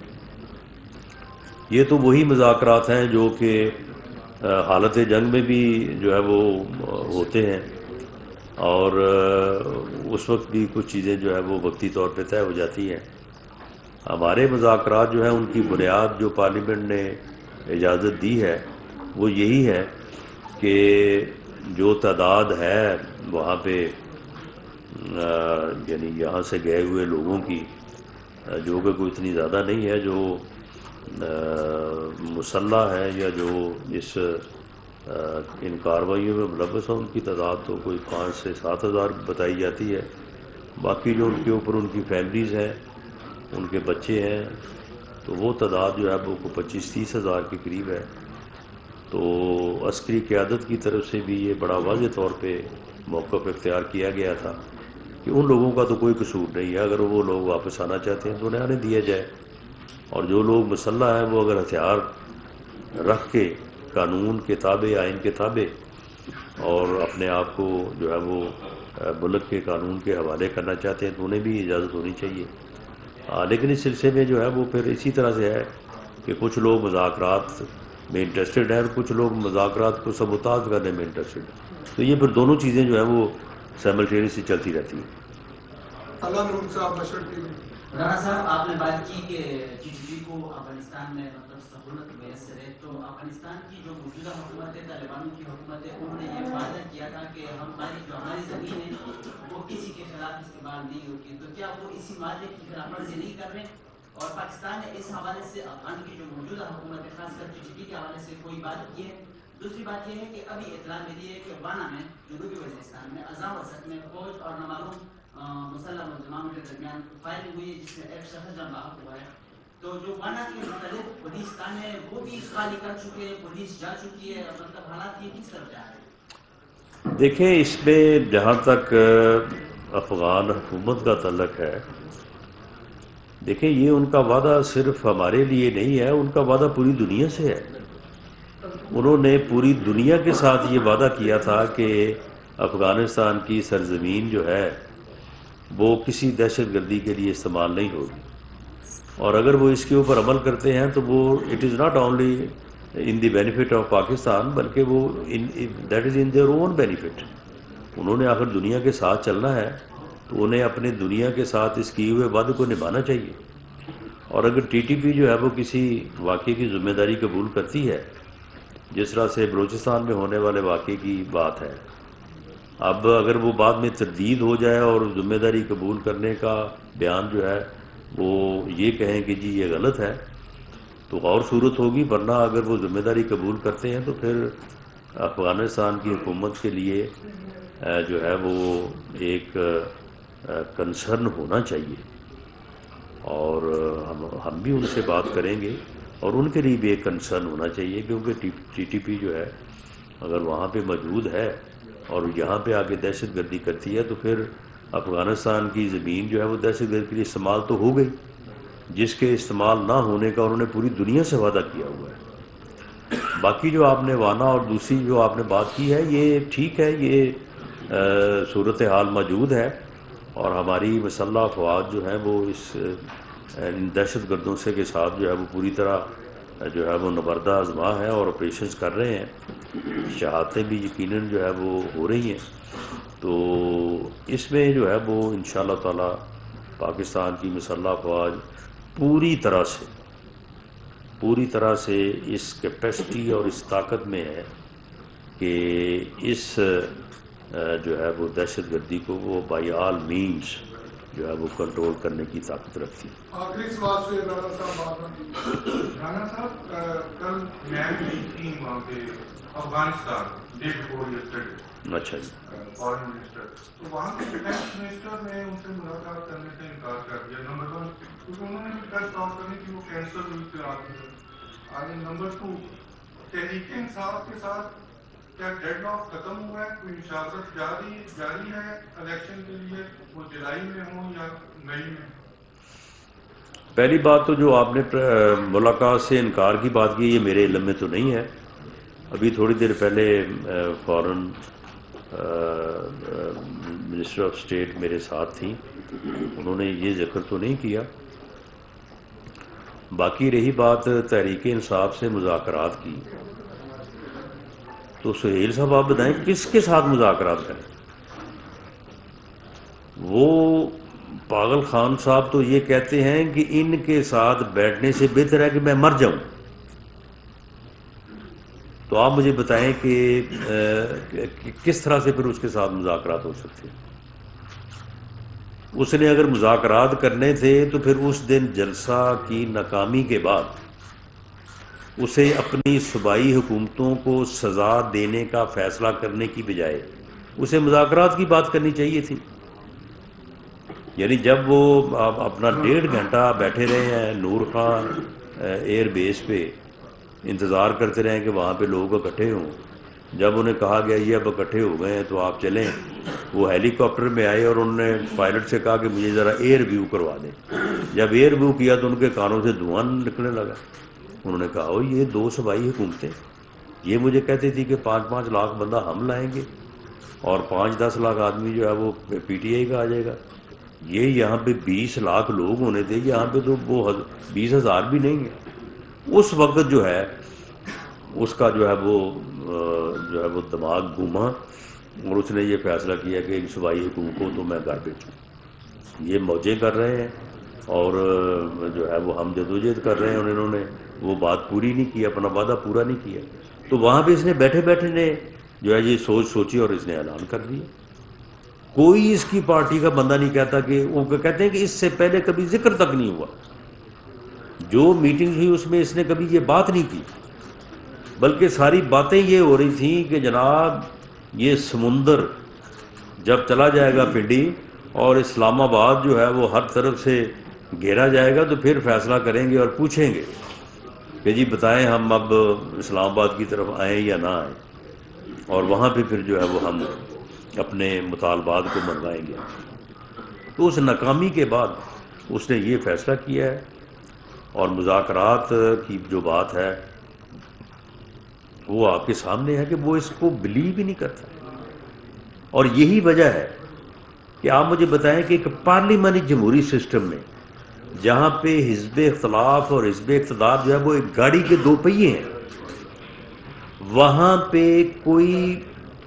یہ تو وہی مذاکرات ہیں جو کہ حالت جنگ میں بھی جو ہے وہ ہوتے ہیں اور اس وقت بھی کچھ چیزیں جو ہے وہ وقتی طور پہ طے ہو جاتی ہیں. ہمارے مذاکرات جو ہیں ان کی بنیاد جو پارلیمنٹ نے اجازت دی ہے وہ یہی ہے کہ جو تعداد ہے وہاں پہ یعنی یہاں سے گئے ہوئے لوگوں کی جو کہ کوئی اتنی زیادہ نہیں ہے، جو مسلح ہے یا جو اس ان کارروائیوں میں ملوث ہیں ان کی تعداد تو کوئی 5 سے 7 ہزار بتائی جاتی ہے. باقی جو ان کے اوپر ان کی فیملیز ہیں، ان کے بچے ہیں، تو وہ تعداد جو ہے وہ 25-30 ہزار کے قریب ہے. تو عسکری قیادت کی طرف سے بھی یہ بڑا واضح طور پہ موقف اختیار کیا گیا تھا کہ ان لوگوں کا تو کوئی قصور نہیں ہے، اگر وہ لوگ واپس آنا چاہتے ہیں تو انہیں آنے دیا جائے، اور جو لوگ مسلح ہیں وہ اگر ہتھیار رکھ کے قانون کے تابع، آئین کے تابع اور اپنے آپ کو جو ہے وہ ملک کے قانون کے حوالے کرنا چاہتے ہیں تو انہیں بھی اجازت ہونی چاہیے. لیکن اس سلسلے میں جو ہے وہ پھر اسی طرح سے ہے کہ کچھ لوگ مذاکرات میں انٹرسٹڈ ہیں اور کچھ لوگ مذاکرات کو سبوتاژ کرنے میں انٹرسٹڈ ہیں. تو یہ پھر دونوں چیزیں جو ہیں وہ سائملٹینیسلی چلتی رہتی ہیں. اللہ نور صاحب بشر ٹی وی. رانا صاحب آپ نے بات کی کہ جی ٹی پی کو افغانستان میں مطلب سہولت میسر ہے، تو افغانستان کی جو موجودہ حکومت ہے، طالبانوں کی حکومت ہے، انہوں نے یہ وعدہ کیا تھا کہ ہماری زمین ہے وہ کسی کے خلاف استعمال نہیں ہوگی. تو کیا وہ اسی وعدے کی خلاف ورزی نہیں کر رہے؟ اور پاکستان نے اس حوالے سے افغان کی جو موجودہ حکومت ہے خاص کر جی ٹی پی کے حوالے سے کوئی بات کی ہے؟ دوسری بات یہ ہے کہ ابھی اطلاع ملی ہے کہ وانا میں جنوبی وزیرستان میں اذان وسط میں فوج اور نامعلوم مسلح ملزمانوں کے درمیان فائرنگ ہوئی ہے جس میں ایک شخص جان لاحق ہوا ہے. تو جو وانا کے مختلف پولیس تانے وہ بھی خالی کر چکے ہیں، پولیس جا چکی ہے، مطلب حالات کی کس طرف جا رہے ہیں؟ دیکھیں اس میں جہاں تک افغان حکومت کا تعلق ہے، دیکھیں یہ ان کا وعدہ صرف ہمارے لیے نہیں ہے، ان کا وعدہ پوری دنیا سے ہے. انہوں نے پوری دنیا کے ساتھ یہ وعدہ کیا تھا کہ افغانستان کی سرزمین جو ہے وہ کسی دہشت گردی کے لیے استعمال نہیں ہوگی، اور اگر وہ اس کے اوپر عمل کرتے ہیں تو وہ it is not only in the benefit of Pakistan, بلکہ وہ that is in their own benefit. انہوں نے آخر دنیا کے ساتھ چلنا ہے تو انہیں اپنے دنیا کے ساتھ اس کیے ہوئے وعدے کو نبھانا چاہیے. اور اگر ٹی ٹی پی جو ہے وہ کسی واقعے کی ذمہ داری قبول کرتی ہے، جس طرح سے بلوچستان میں ہونے والے واقعے کی بات ہے، اب اگر وہ بعد میں تردید ہو جائے اور ذمہ داری قبول کرنے کا بیان جو ہے وہ یہ کہیں کہ جی یہ غلط ہے تو اور صورت ہوگی، ورنہ اگر وہ ذمہ داری قبول کرتے ہیں تو پھر افغانستان کی حکومت کے لیے جو ہے وہ ایک کنسرن ہونا چاہیے، اور ہم بھی ان سے بات کریں گے اور ان کے لیے بھی ایک کنسرن ہونا چاہیے، کیونکہ ٹی ٹی پی جو ہے اگر وہاں پہ موجود ہے اور یہاں پہ آ کے دہشت گردی کرتی ہے تو پھر افغانستان کی زمین جو ہے وہ دہشت گردی کے لیے استعمال تو ہو گئی، جس کے استعمال نہ ہونے کا انہوں نے پوری دنیا سے وعدہ کیا ہوا ہے. باقی جو آپ نے وانا اور دوسری جو آپ نے بات کی ہے یہ ٹھیک ہے، یہ صورتحال موجود ہے، اور ہماری مسلح افواج جو ہیں وہ اس دہشت گردوں سے کے ساتھ جو ہے وہ پوری طرح جو ہے وہ نبردہ آزما ہے اور آپریشنز کر رہے ہیں، شہادتیں بھی یقیناً جو ہے وہ ہو رہی ہیں. تو اس میں جو ہے وہ انشاءاللہ تعالی پاکستان کی مسلح افواج پوری طرح سے اس کیپیسٹی اور اس طاقت میں ہے کہ اس جو ہے وہ دہشت گردی کو وہ بائی آل مینس جو ہے وہ کنٹرول کرنے کی طاقت رکھتی ہے. آخری سوال سے رانا صاحب رانا صاحب کل میں گئی تھی وہاں پہ افغانستان ڈے بفور یسٹرڈے. اچھا جی. فارن منسٹر تو وہاں کے ڈیفینس منسٹر نے ان سے ملاقات کرنے سے انکار کر دیا. نمبر 1 کیونکہ انہوں نے بھی ٹرسٹ آف کرنے کی وہ کینسل ہوئی تھی رات میں. آگے نمبر 2 تحریک انصاف کے ساتھ کیا ڈیڈ لاک ختم ہوا ہے؟ کوئی مشاورت جاری ہے الیکشن کے لیے، وہ جولائی میں ہوں یا مئی میں؟ پہلی بات تو جو آپ نے ملاقات سے انکار کی بات کی یہ میرے علم میں تو نہیں ہے. ابھی تھوڑی دیر پہلے فارن منسٹر آف اسٹیٹ میرے ساتھ تھیں، انہوں نے یہ ذکر تو نہیں کیا. باقی رہی بات تحریک انصاف سے مذاکرات کی، تو سہیل صاحب آپ بتائیں کس کے ساتھ مذاکرات کریں؟ وہ پاگل خان صاحب تو یہ کہتے ہیں کہ ان کے ساتھ بیٹھنے سے بہتر ہے کہ میں مر جاؤں. تو آپ مجھے بتائیں کہ کس طرح سے پھر اس کے ساتھ مذاکرات ہو سکتے ہیں؟ اس نے اگر مذاکرات کرنے تھے تو پھر اس دن جلسہ کی ناکامی کے بعد اسے اپنی صوبائی حکومتوں کو سزا دینے کا فیصلہ کرنے کی بجائے اسے مذاکرات کی بات کرنی چاہیے تھی. یعنی جب وہ اپنا 1.5 گھنٹہ بیٹھے رہے ہیں نور خان ایئر بیس پہ، انتظار کرتے رہے کہ وہاں پہ لوگ اکٹھے ہوں، جب انہیں کہا گیا یہ اب اکٹھے ہو گئے ہیں تو آپ چلیں، وہ ہیلی کاپٹر میں آئے اور انہوں نے پائلٹ سے کہا کہ مجھے ذرا ایئر ویو کروا دیں. جب ایئر ویو کیا تو ان کے کانوں سے دھواں نکلنے لگا. انہوں نے کہا یہ 2 صوبائی حکومتیں، یہ مجھے کہتی تھی کہ 5-5 لاکھ بندہ ہم لائیں گے اور 5-10 لاکھ آدمی جو ہے وہ پی ٹی آئی کا آ جائے گا. یہ یہاں پہ 20 لاکھ لوگ ہونے تھے، یہاں پہ تو وہ 20,000 بھی نہیں ہے. اس وقت جو ہے اس کا جو ہے وہ دماغ گھوما اور اس نے یہ فیصلہ کیا کہ صوبائی حکومت کو تو میں گھر بیٹھوں. یہ موجیں کر رہے ہیں اور جو ہے وہ ہم جدوجہد کر رہے ہیں، اور انہوں نے وہ بات پوری نہیں کی، اپنا وعدہ پورا نہیں کیا. تو وہاں پہ اس نے بیٹھے بیٹھے نے جو ہے یہ سوچی اور اس نے اعلان کر دیا. کوئی اس کی پارٹی کا بندہ نہیں کہتا کہ وہ کہتے ہیں کہ اس سے پہلے کبھی ذکر تک نہیں ہوا، جو میٹنگ ہوئی اس میں اس نے کبھی یہ بات نہیں کی، بلکہ ساری باتیں یہ ہو رہی تھیں کہ جناب یہ سمندر جب چلا جائے گا پنڈی اور اسلام آباد جو ہے وہ ہر طرف سے گھیرا جائے گا تو پھر فیصلہ کریں گے اور پوچھیں گے کہ جی بتائیں ہم اب اسلام آباد کی طرف آئیں یا نہ آئیں، اور وہاں پہ پھر جو ہے وہ ہم اپنے مطالبات کو منوائیں گے. تو اس ناکامی کے بعد اس نے یہ فیصلہ کیا ہے، اور مذاکرات کی جو بات ہے وہ آپ کے سامنے ہے کہ وہ اس کو بلیو ہی نہیں کرتا. اور یہی وجہ ہے کہ آپ مجھے بتائیں کہ ایک پارلیمانی جمہوری سسٹم میں جہاں پہ حزب اختلاف اور حزب اقتدار جو ہے وہ ایک گاڑی کے دو پہیے ہیں، وہاں پہ کوئی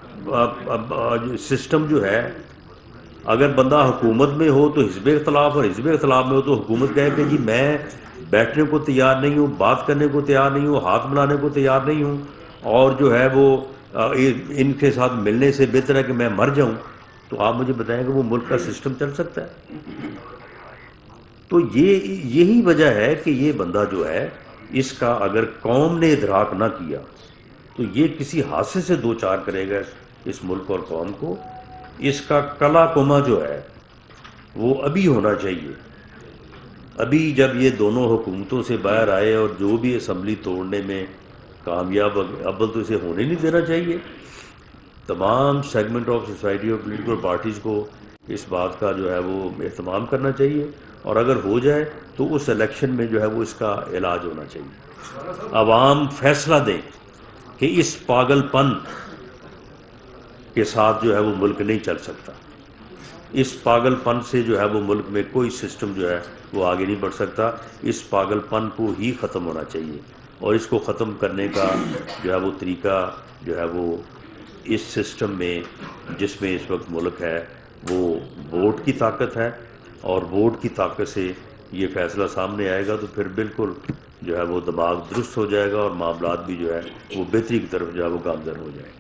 سسٹم جو ہے، اگر بندہ حکومت میں ہو تو حزب اختلاف اور حزب اختلاف میں ہو تو حکومت کہے کہ جی میں بیٹھنے کو تیار نہیں ہوں، بات کرنے کو تیار نہیں ہوں، ہاتھ ملانے کو تیار نہیں ہوں، اور جو ہے وہ ان کے ساتھ ملنے سے بہتر ہے کہ میں مر جاؤں، تو آپ مجھے بتائیں کہ وہ ملک کا سسٹم چل سکتا ہے؟ تو یہی وجہ ہے کہ یہ بندہ جو ہے، اس کا اگر قوم نے ادراک نہ کیا تو یہ کسی حادثے سے دو چار کرے گا اس ملک اور قوم کو۔ اس کا کلا کما جو ہے وہ ابھی ہونا چاہیے، ابھی جب یہ دونوں حکومتوں سے باہر آئے اور جو بھی اسمبلی توڑنے میں کامیاب، اول تو اسے ہونے نہیں دینا چاہیے۔ تمام سیگمنٹ آف سوسائٹی اور پولیٹیکل پارٹیز کو اس بات کا جو ہے وہ اہتمام کرنا چاہیے، اور اگر ہو جائے تو اس الیکشن میں جو ہے وہ اس کا علاج ہونا چاہیے۔ عوام فیصلہ دیں کہ اس پاگل پن کے ساتھ جو ہے وہ ملک نہیں چل سکتا، اس پاگل پن سے جو ہے وہ ملک میں کوئی سسٹم جو ہے وہ آگے نہیں بڑھ سکتا۔ اس پاگل پن کو ہی ختم ہونا چاہیے، اور اس کو ختم کرنے کا جو ہے وہ طریقہ جو ہے وہ اس سسٹم میں جس میں اس وقت ملک ہے وہ ووٹ کی طاقت ہے، اور ووٹ کی طاقت سے یہ فیصلہ سامنے آئے گا تو پھر بالکل جو ہے وہ دماغ درست ہو جائے گا، اور معاملات بھی جو ہے وہ بہتری کی طرف جو ہے وہ گامزن ہو جائیں گے۔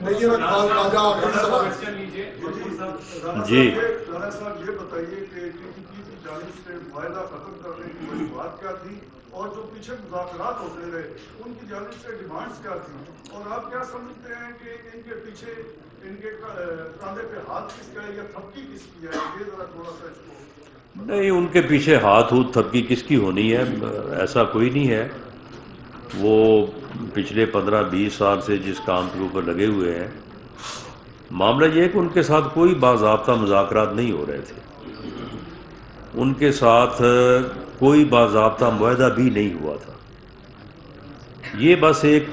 جی رانا صاحب یہ بتائیے کہ TTP کی جانب سے معاہدہ ختم کرنے کی وجوہات کیا تھی، اور جو پیچھے مذاکرات ہوتے رہے ان کی جانب سے ڈیمانڈز کیا تھی، اور آپ کیا سمجھتے ہیں کہ ان کے پیچھے ان کے کاندھے پہ ہاتھ کس کا ہے یا تھپکی کس کی ہے؟ یہ ذرا تھوڑا سا اس کو۔ نہیں، ان کے پیچھے ہاتھ تھپکی کس کی ہونی ہے؟ ایسا کوئی نہیں ہے۔ وہ پچھلے 15-20 سال سے جس کام کے اوپر لگے ہوئے ہیں، معاملہ یہ ہے کہ ان کے ساتھ کوئی باضابطہ مذاکرات نہیں ہو رہے تھے، ان کے ساتھ کوئی باضابطہ معاہدہ بھی نہیں ہوا تھا۔ یہ بس ایک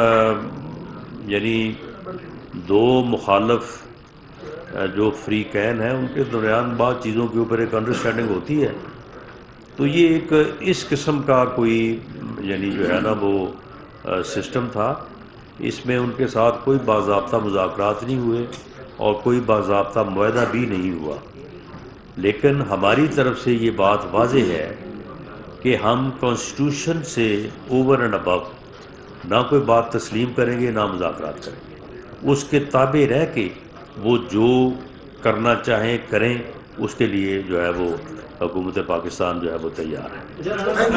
یعنی دو مخالف جو فریقین ہیں ان کے درمیان بعض چیزوں کے اوپر ایک انڈرسٹینڈنگ ہوتی ہے، تو یہ ایک اس قسم کا کوئی یعنی جو ہے نا وہ سسٹم تھا۔ اس میں ان کے ساتھ کوئی باضابطہ مذاکرات نہیں ہوئے اور کوئی باضابطہ معاہدہ بھی نہیں ہوا، لیکن ہماری طرف سے یہ بات واضح ہے کہ ہم کانسٹیٹیوشن سے اوور اینڈ ابو نہ کوئی بات تسلیم کریں گے نہ مذاکرات کریں گے، اس کے تابع رہ کے وہ جو کرنا چاہیں کریں، اس کے لیے جو ہے وہ حکومت پاکستان جو ہے وہ تیار ہے۔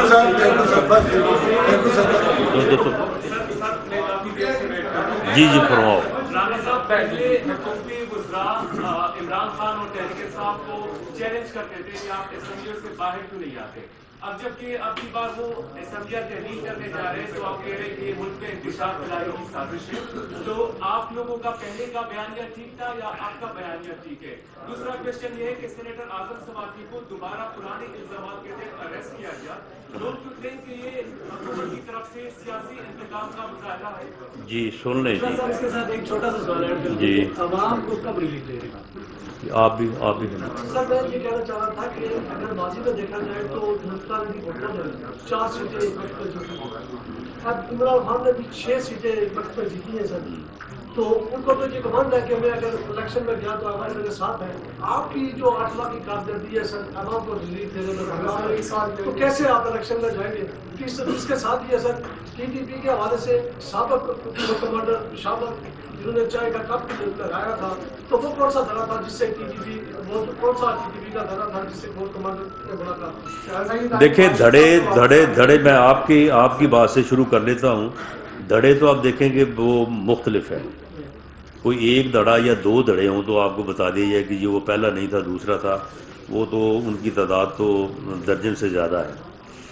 جی فرماؤ۔ رانا صاحب پہلے حکومتی وزراء عمران خان اور تحریک انصاف کو چیلنج کرتے تھے کہ آپ اسمبلیوں سے باہر کیوں نہیں آتے، اب جبکہ اب کی بار وہ اسمبلیاں تحلیل کرنے جا رہے ہیں تو آپ کہہ رہے ہیں کہ یہ ملک میں انتشار پھیلانے کی سازش ہے، تو آپ لوگوں کا پہلے کا بیانیہ ٹھیک تھا یا آپ کا بیانیہ ٹھیک ہے؟ دوسرا کوشچن یہ ہے کہ سینیٹر اعظم سماجی کو دوبارہ پرانے الزامات کے تحت اریسٹ کیا گیا، لوگ کہتے ہیں کہ یہ حکومت کی طرف سے سیاسی انتقام کا مظاہرہ ہے۔ جی سن لیں جی۔ اس کے ساتھ ایک چھوٹا سا سوال ہے جی عوام کو کب ریلیف دے گا؟ آپ بھی سر میں یہ کہنا چاہ رہا تھا کہ اگر ماضی میں دیکھا جائے تو ہندوستان کی حکومت ہے 4 سیٹیں ایک وقت پر جیتی، اب عمران خان نے بھی 6 سیٹیں ایک وقت پر جیتی ہیں سر، تو ان کو تو یہ گمان ہے کہ میں اگر الیکشن میں گیا تو عوام میرے ساتھ ہے۔ آپ کی جو 8 لاکھ کی کارکردگی ہے سر عوام کو ریلیف دینے میں، تو کیسے آپ الیکشن میں جائیں گے؟ اس کے ساتھ ہی ہے سر TTP کے حوالے سے سابق کمانڈر شامل جنہوں نے چائے کا کپ لگایا تھا، تو وہ کون سا دھڑا تھا جس سے کون سا TTP کا دھڑا تھا جس سے کورٹ کمانڈر نے ملاقات؟ دیکھیں دھڑے میں آپ کی بات سے شروع کر لیتا ہوں۔ دھڑے تو آپ دیکھیں کہ وہ مختلف ہے، کوئی ایک دھڑا یا 2 دھڑے ہوں تو آپ کو بتا دیا جائے کہ یہ وہ پہلا نہیں تھا دوسرا تھا، وہ تو ان کی تعداد تو درجن سے زیادہ ہے۔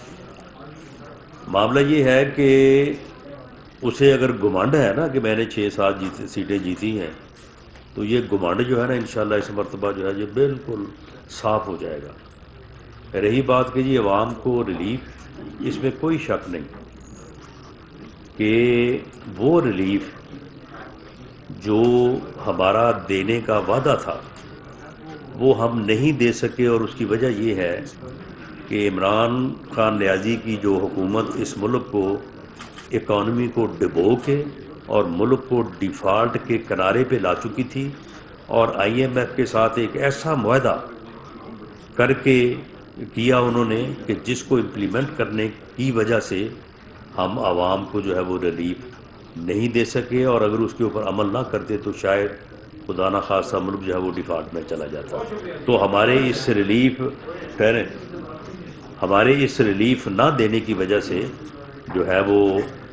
معاملہ یہ ہے کہ اسے اگر گمانڈ ہے نا کہ میں نے 6-7 سیٹیں جیتی ہیں، تو یہ گمانڈ جو ہے نا انشاءاللہ اس مرتبہ جو ہے یہ بالکل صاف ہو جائے گا۔ رہی بات کہ جی عوام کو ریلیف، اس میں کوئی شک نہیں کہ وہ ریلیف جو ہمارا دینے کا وعدہ تھا وہ ہم نہیں دے سکے، اور اس کی وجہ یہ ہے کہ عمران خان نیازی کی جو حکومت اس ملک کو اکانومی کو ڈبو کے اور ملک کو ڈیفالٹ کے کنارے پہ لا چکی تھی، اور آئی ایم ایف کے ساتھ ایک ایسا معاہدہ کر کے کیا انہوں نے کہ جس کو امپلیمنٹ کرنے کی وجہ سے ہم عوام کو جو ہے وہ ریلیف نہیں دے سکے، اور اگر اس کے اوپر عمل نہ کرتے تو شاید خدا نہ خواستہ ملک جو ہے وہ ڈیفالٹ میں چلا جاتا۔ تو ہمارے اس ریلیف نہ دینے کی وجہ سے جو ہے وہ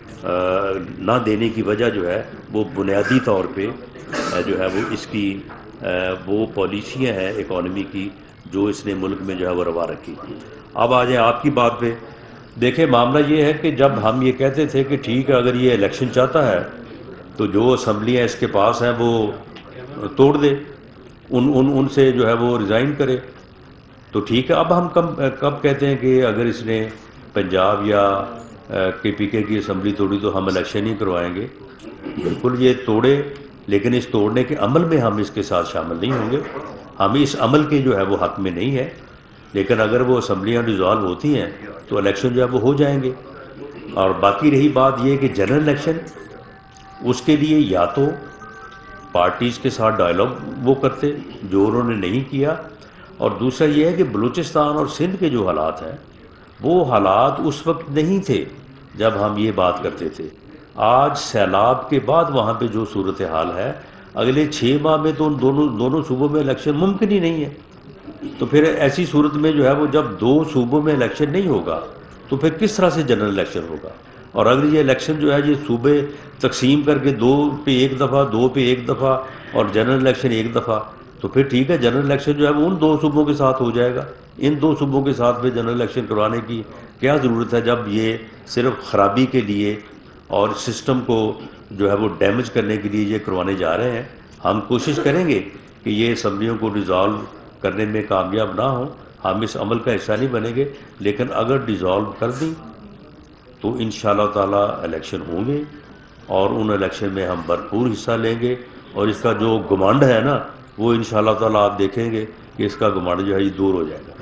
نہ دینے کی وجہ جو ہے وہ بنیادی طور پہ جو ہے وہ اس کی وہ پالیسیاں ہیں اکانومی کی جو اس نے ملک میں جو ہے وہ روا رکھی۔ اب آ جائیں آپ کی بات پہ۔ دیکھیں معاملہ یہ ہے کہ جب ہم یہ کہتے تھے کہ ٹھیک ہے اگر یہ الیکشن چاہتا ہے تو جو اسمبلیاں اس کے پاس ہیں وہ توڑ دے، ان سے جو ہے وہ ریزائن کرے، تو ٹھیک ہے۔ اب ہم کب کہتے ہیں کہ اگر اس نے پنجاب یا کے پی کے کی اسمبلی توڑی تو ہم الیکشن ہی کروائیں گے؟ بالکل یہ توڑے، لیکن اس توڑنے کے عمل میں ہم اس کے ساتھ شامل نہیں ہوں گے، ہم اس عمل کے جو ہے وہ حق میں نہیں ہے، لیکن اگر وہ اسمبلیاں ڈیزالو ہوتی ہیں تو الیکشن جو ہے وہ ہو جائیں گے۔ اور باقی رہی بات یہ کہ جنرل الیکشن، اس کے لیے یا تو پارٹیز کے ساتھ ڈائلاگ وہ کرتے جو انہوں نے نہیں کیا، اور دوسرا یہ ہے کہ بلوچستان اور سندھ کے جو حالات ہیں وہ حالات اس وقت نہیں تھے جب ہم یہ بات کرتے تھے۔ آج سیلاب کے بعد وہاں پہ جو صورتحال ہے، اگلے 6 ماہ میں تو ان دونوں صوبوں میں الیکشن ممکن ہی نہیں ہے۔ تو پھر ایسی صورت میں جو ہے وہ جب 2 صوبوں میں الیکشن نہیں ہوگا تو پھر کس طرح سے جنرل الیکشن ہوگا؟ اور اگر یہ الیکشن جو ہے یہ صوبے تقسیم کر کے 2 پہ 1 دفعہ 2 پہ 1 دفعہ اور جنرل الیکشن 1 دفعہ، تو پھر ٹھیک ہے جنرل الیکشن جو ہے وہ ان 2 صوبوں کے ساتھ ہو جائے گا۔ ان 2 صوبوں کے ساتھ میں جنرل الیکشن کروانے کی کیا ضرورت ہے جب یہ صرف خرابی کے لیے اور سسٹم کو جو ہے وہ ڈیمیج کرنے کے لیے یہ کروانے جا رہے ہیں۔ ہم کوشش کریں گے کہ یہ اسمبلیوں کو ڈیزالو کرنے میں کامیاب نہ ہوں، ہم اس عمل کا حصہ نہیں بنیں گے، لیکن اگر ڈیزالو کر دیں تو انشاءاللہ تعالی الیکشن ہوں گے، اور ان الیکشن میں ہم بھرپور حصہ لیں گے، اور اس کا جو گمانڈ ہے نا وہ انشاءاللہ تعالی آپ دیکھیں گے کہ اس کا گمانڈ جو ہے یہ دور ہو جائے گا۔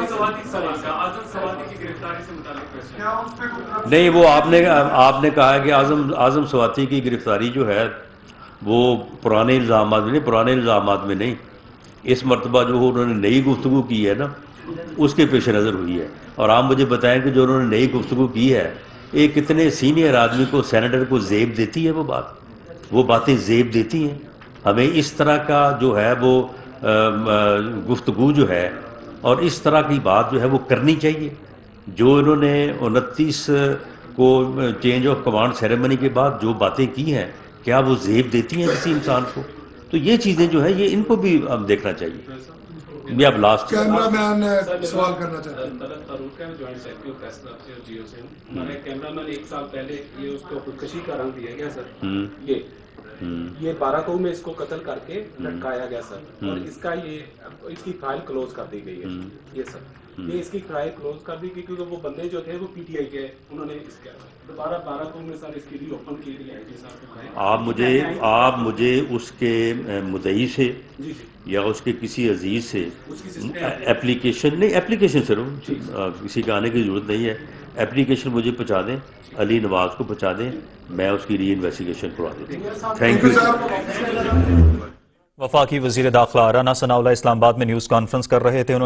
نہیں، وہ آپ نے کہا ہے کہ اعظم سواتی کی گرفتاری جو ہے وہ پرانے الزامات میں نہیں، اس مرتبہ جو انہوں نے نئی گفتگو کی ہے نا اس کے پیش نظر ہوئی ہے۔ اور آپ مجھے بتائیں کہ جو انہوں نے نئی گفتگو کی ہے، ایک کتنے سینئر آدمی کو، سینیٹر کو زیب دیتی ہے وہ باتیں زیب دیتی ہیں؟ ہمیں اس طرح کا جو ہے وہ گفتگو جو ہے اور اس طرح کی بات جو ہے وہ کرنی چاہیے۔ جو انہوں نے 29 کو چینج آف کمانڈ سیریمنی کے بعد جو باتیں کی ہیں، کیا وہ زیب دیتی ہیں کسی انسان کو؟ تو یہ چیزیں جو ہے یہ ان کو بھی اب دیکھنا چاہیے۔ یہ اب لاسٹ کیمرہ مین سوال کرنا چاہتے ہیں۔ ہمارے کیمرہ مین 1 سال پہلے یہ اس کو خودکشی کا رنگ دیا گیا سر، یہ 12 کو میں اس کو قتل کر کے لٹکایا گیا سر، اور اس کی فائل کلوز کر دی گئی ہے یہ سر، یہ اس کی فائل کلوز کر دی گئی کیونکہ وہ بندے جو تھے وہ پی ٹی آئی کے، انہوں نے اس کے دوبارہ 12 کو میں سر اس کی ری اوپن کی گئی ہے۔ آپ مجھے اس کے مدعی سے یا اس کے کسی عزیز سے اپلیکیشن صرف کسی کا آنے کی ضرورت نہیں ہے، اپلیکیشن مجھے پہنچا دیں، علی نواز کو پہنچا دیں، میں اس کی ری انویسٹیگیشن کروا دیتا ہوں۔ Thank you. وفاقی وزیر داخلہ رانا ثناء اللہ اسلام آباد میں نیوز کانفرنس کر رہے تھے۔